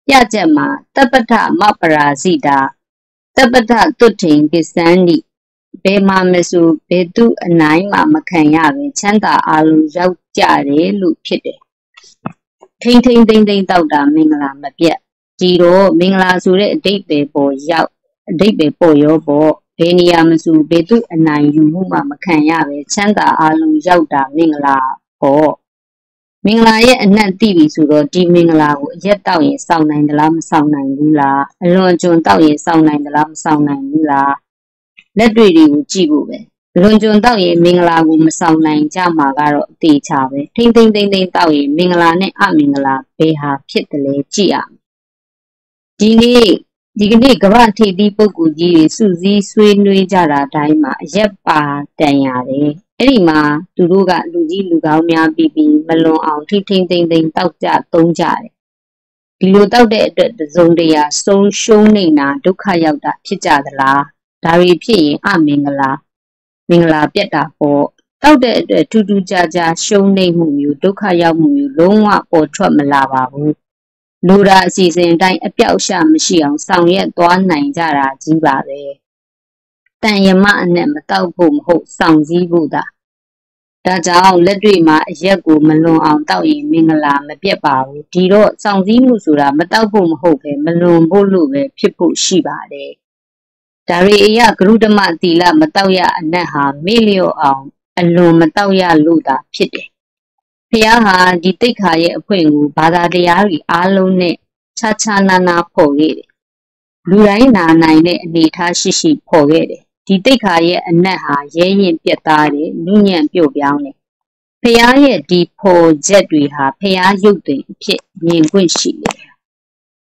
ပြချက်မှာတပ္ပထမပရာဇိတာတပ္ပထတုထိန်ကိသန္တိဘယ်မှာမဆိုဘယ်သူအနိုင်မှမခံရပဲချမ်းသာအာလုံးရောက်ကြတယ်လို့ဖြစ်တယ်ထိမ့်ထိမ့်သိမ့်သိမ့်တောက်တာမင်္ဂလာမပြတ်ဒီတော့မင်္ဂလာဆိုတဲ့အဓိပ္ပာယ်ပေါ်ရောက်အဓိပ္ပာယ်ပေါ်ရောပေါ့ဘယ်နေရာမဆိုဘယ်သူအနိုင်ယူမှုမှမခံရပဲချမ်းသာအာလုံးရောက်တာမင်္ဂလာပေါ့မင်္ဂလာရဲ့အနက်သိပြီဆိုတော့ဒီမင်္ဂလာကိုအရက်တောက်ရင်စောင့်နိုင်သလားမစောင့်နိုင်ဘူးလားအလွန်ကျွံတောက်ရင်စောင့်နိုင်သလားမစောင့်နိုင်ဘူးလားလက်တွေ့တွေကိုကြည့်ဖို့ပဲအလွန်ကျွံတောက်ရင်မင်္ဂလာကိုမစောင့်နိုင်ကြမှာကတော့အသေးချပဲထိမ့်ထိမ့်သိမ့်သိမ့်တောက်ရင်မင်္ဂလာနဲ့အမင်္ဂလာဘယ်ဟာဖြစ်တယ်လဲကြည့်ရမယ်ဒီနေ့ဒီကနေ့ကမ္ဘာထိပ်သီးပုဂ္ဂိုလ်ကြီးတွေစုစည်းဆွေးနွေးကြတာတိုင်းမှာအရက်ပါတန်ရတယ်အဲ့ဒီမှာသူတို့ကလူကြီးလူကောင်းများပြီးပြီးမလွန်အောင်ထိထိမ့်သိမ့်သိမ့်တောက်ကြသုံးကြတယ်ဒီလိုတောက်တဲ့အတွက်တစုံတရာဆုံးရှုံးနေတာဒုက္ခရောက်တာဖြစ်ကြသလားဒါတွေဖြစ်ရင်အမင်္ဂလာမင်္ဂလာပြတ်တာပေါ့တောက်တဲ့အတွက်ထူးထူးခြားခြားရှုံးနေမှုမျိုးဒုက္ခရောက်မှုမျိုးလုံးဝပေါ်ထွက်မလာပါဘူးလူရာအစီအစဉ်အတိုင်းအပြောက်ရှာမရှိအောင်ဆောင်ရွက်သွားနိုင်ကြတာကြီးပါပဲတန်ယမအနဲ့မတောက်ဖို့မဟုတ်ဆောင်စည်းဖို့သာဒါကြောင့်လက်တွေ့မှာအရက်ကိုမလွန်အောင်တောက်ရင်မင်္ဂလာမပြတ်ပါဘူးဒီတော့ဆောင်စည်းမှုဆိုတာမတောက်ဖို့မဟုတ်ပဲမလွန်ဖို့လို့ပဲဖြစ်ဖို့ရှိပါတယ်ဒါရီအယဂရုဓမ္မသီလမတောက်ရအနက်ဟာမေ့လျော့အောင်အလွန်မတောက်ရလို့သာဖြစ်တယ်ဖျားဟာဒီတိတ်ခါရဲ့အဖွင့်ကိုဘာသာတရားတွေအားလုံးနဲ့ခြားခြားနာနာဖော်ခဲ့တယ်လူတိုင်းနာနိုင်တဲ့အနေထားရှိရှိဖော်ခဲ့တယ်ဒီတိတ်ခါရဲ့အနက်ဟာရဲရင်ပြတ်သားတယ်နုညံ့ပြုတ်ပြောင်းတယ်ဖျားရဲ့ဒီဖော်ချက်တွေဟာဖျားရုပ်သွင်အဖြစ်မြင်ခွင့်ရှိတယ်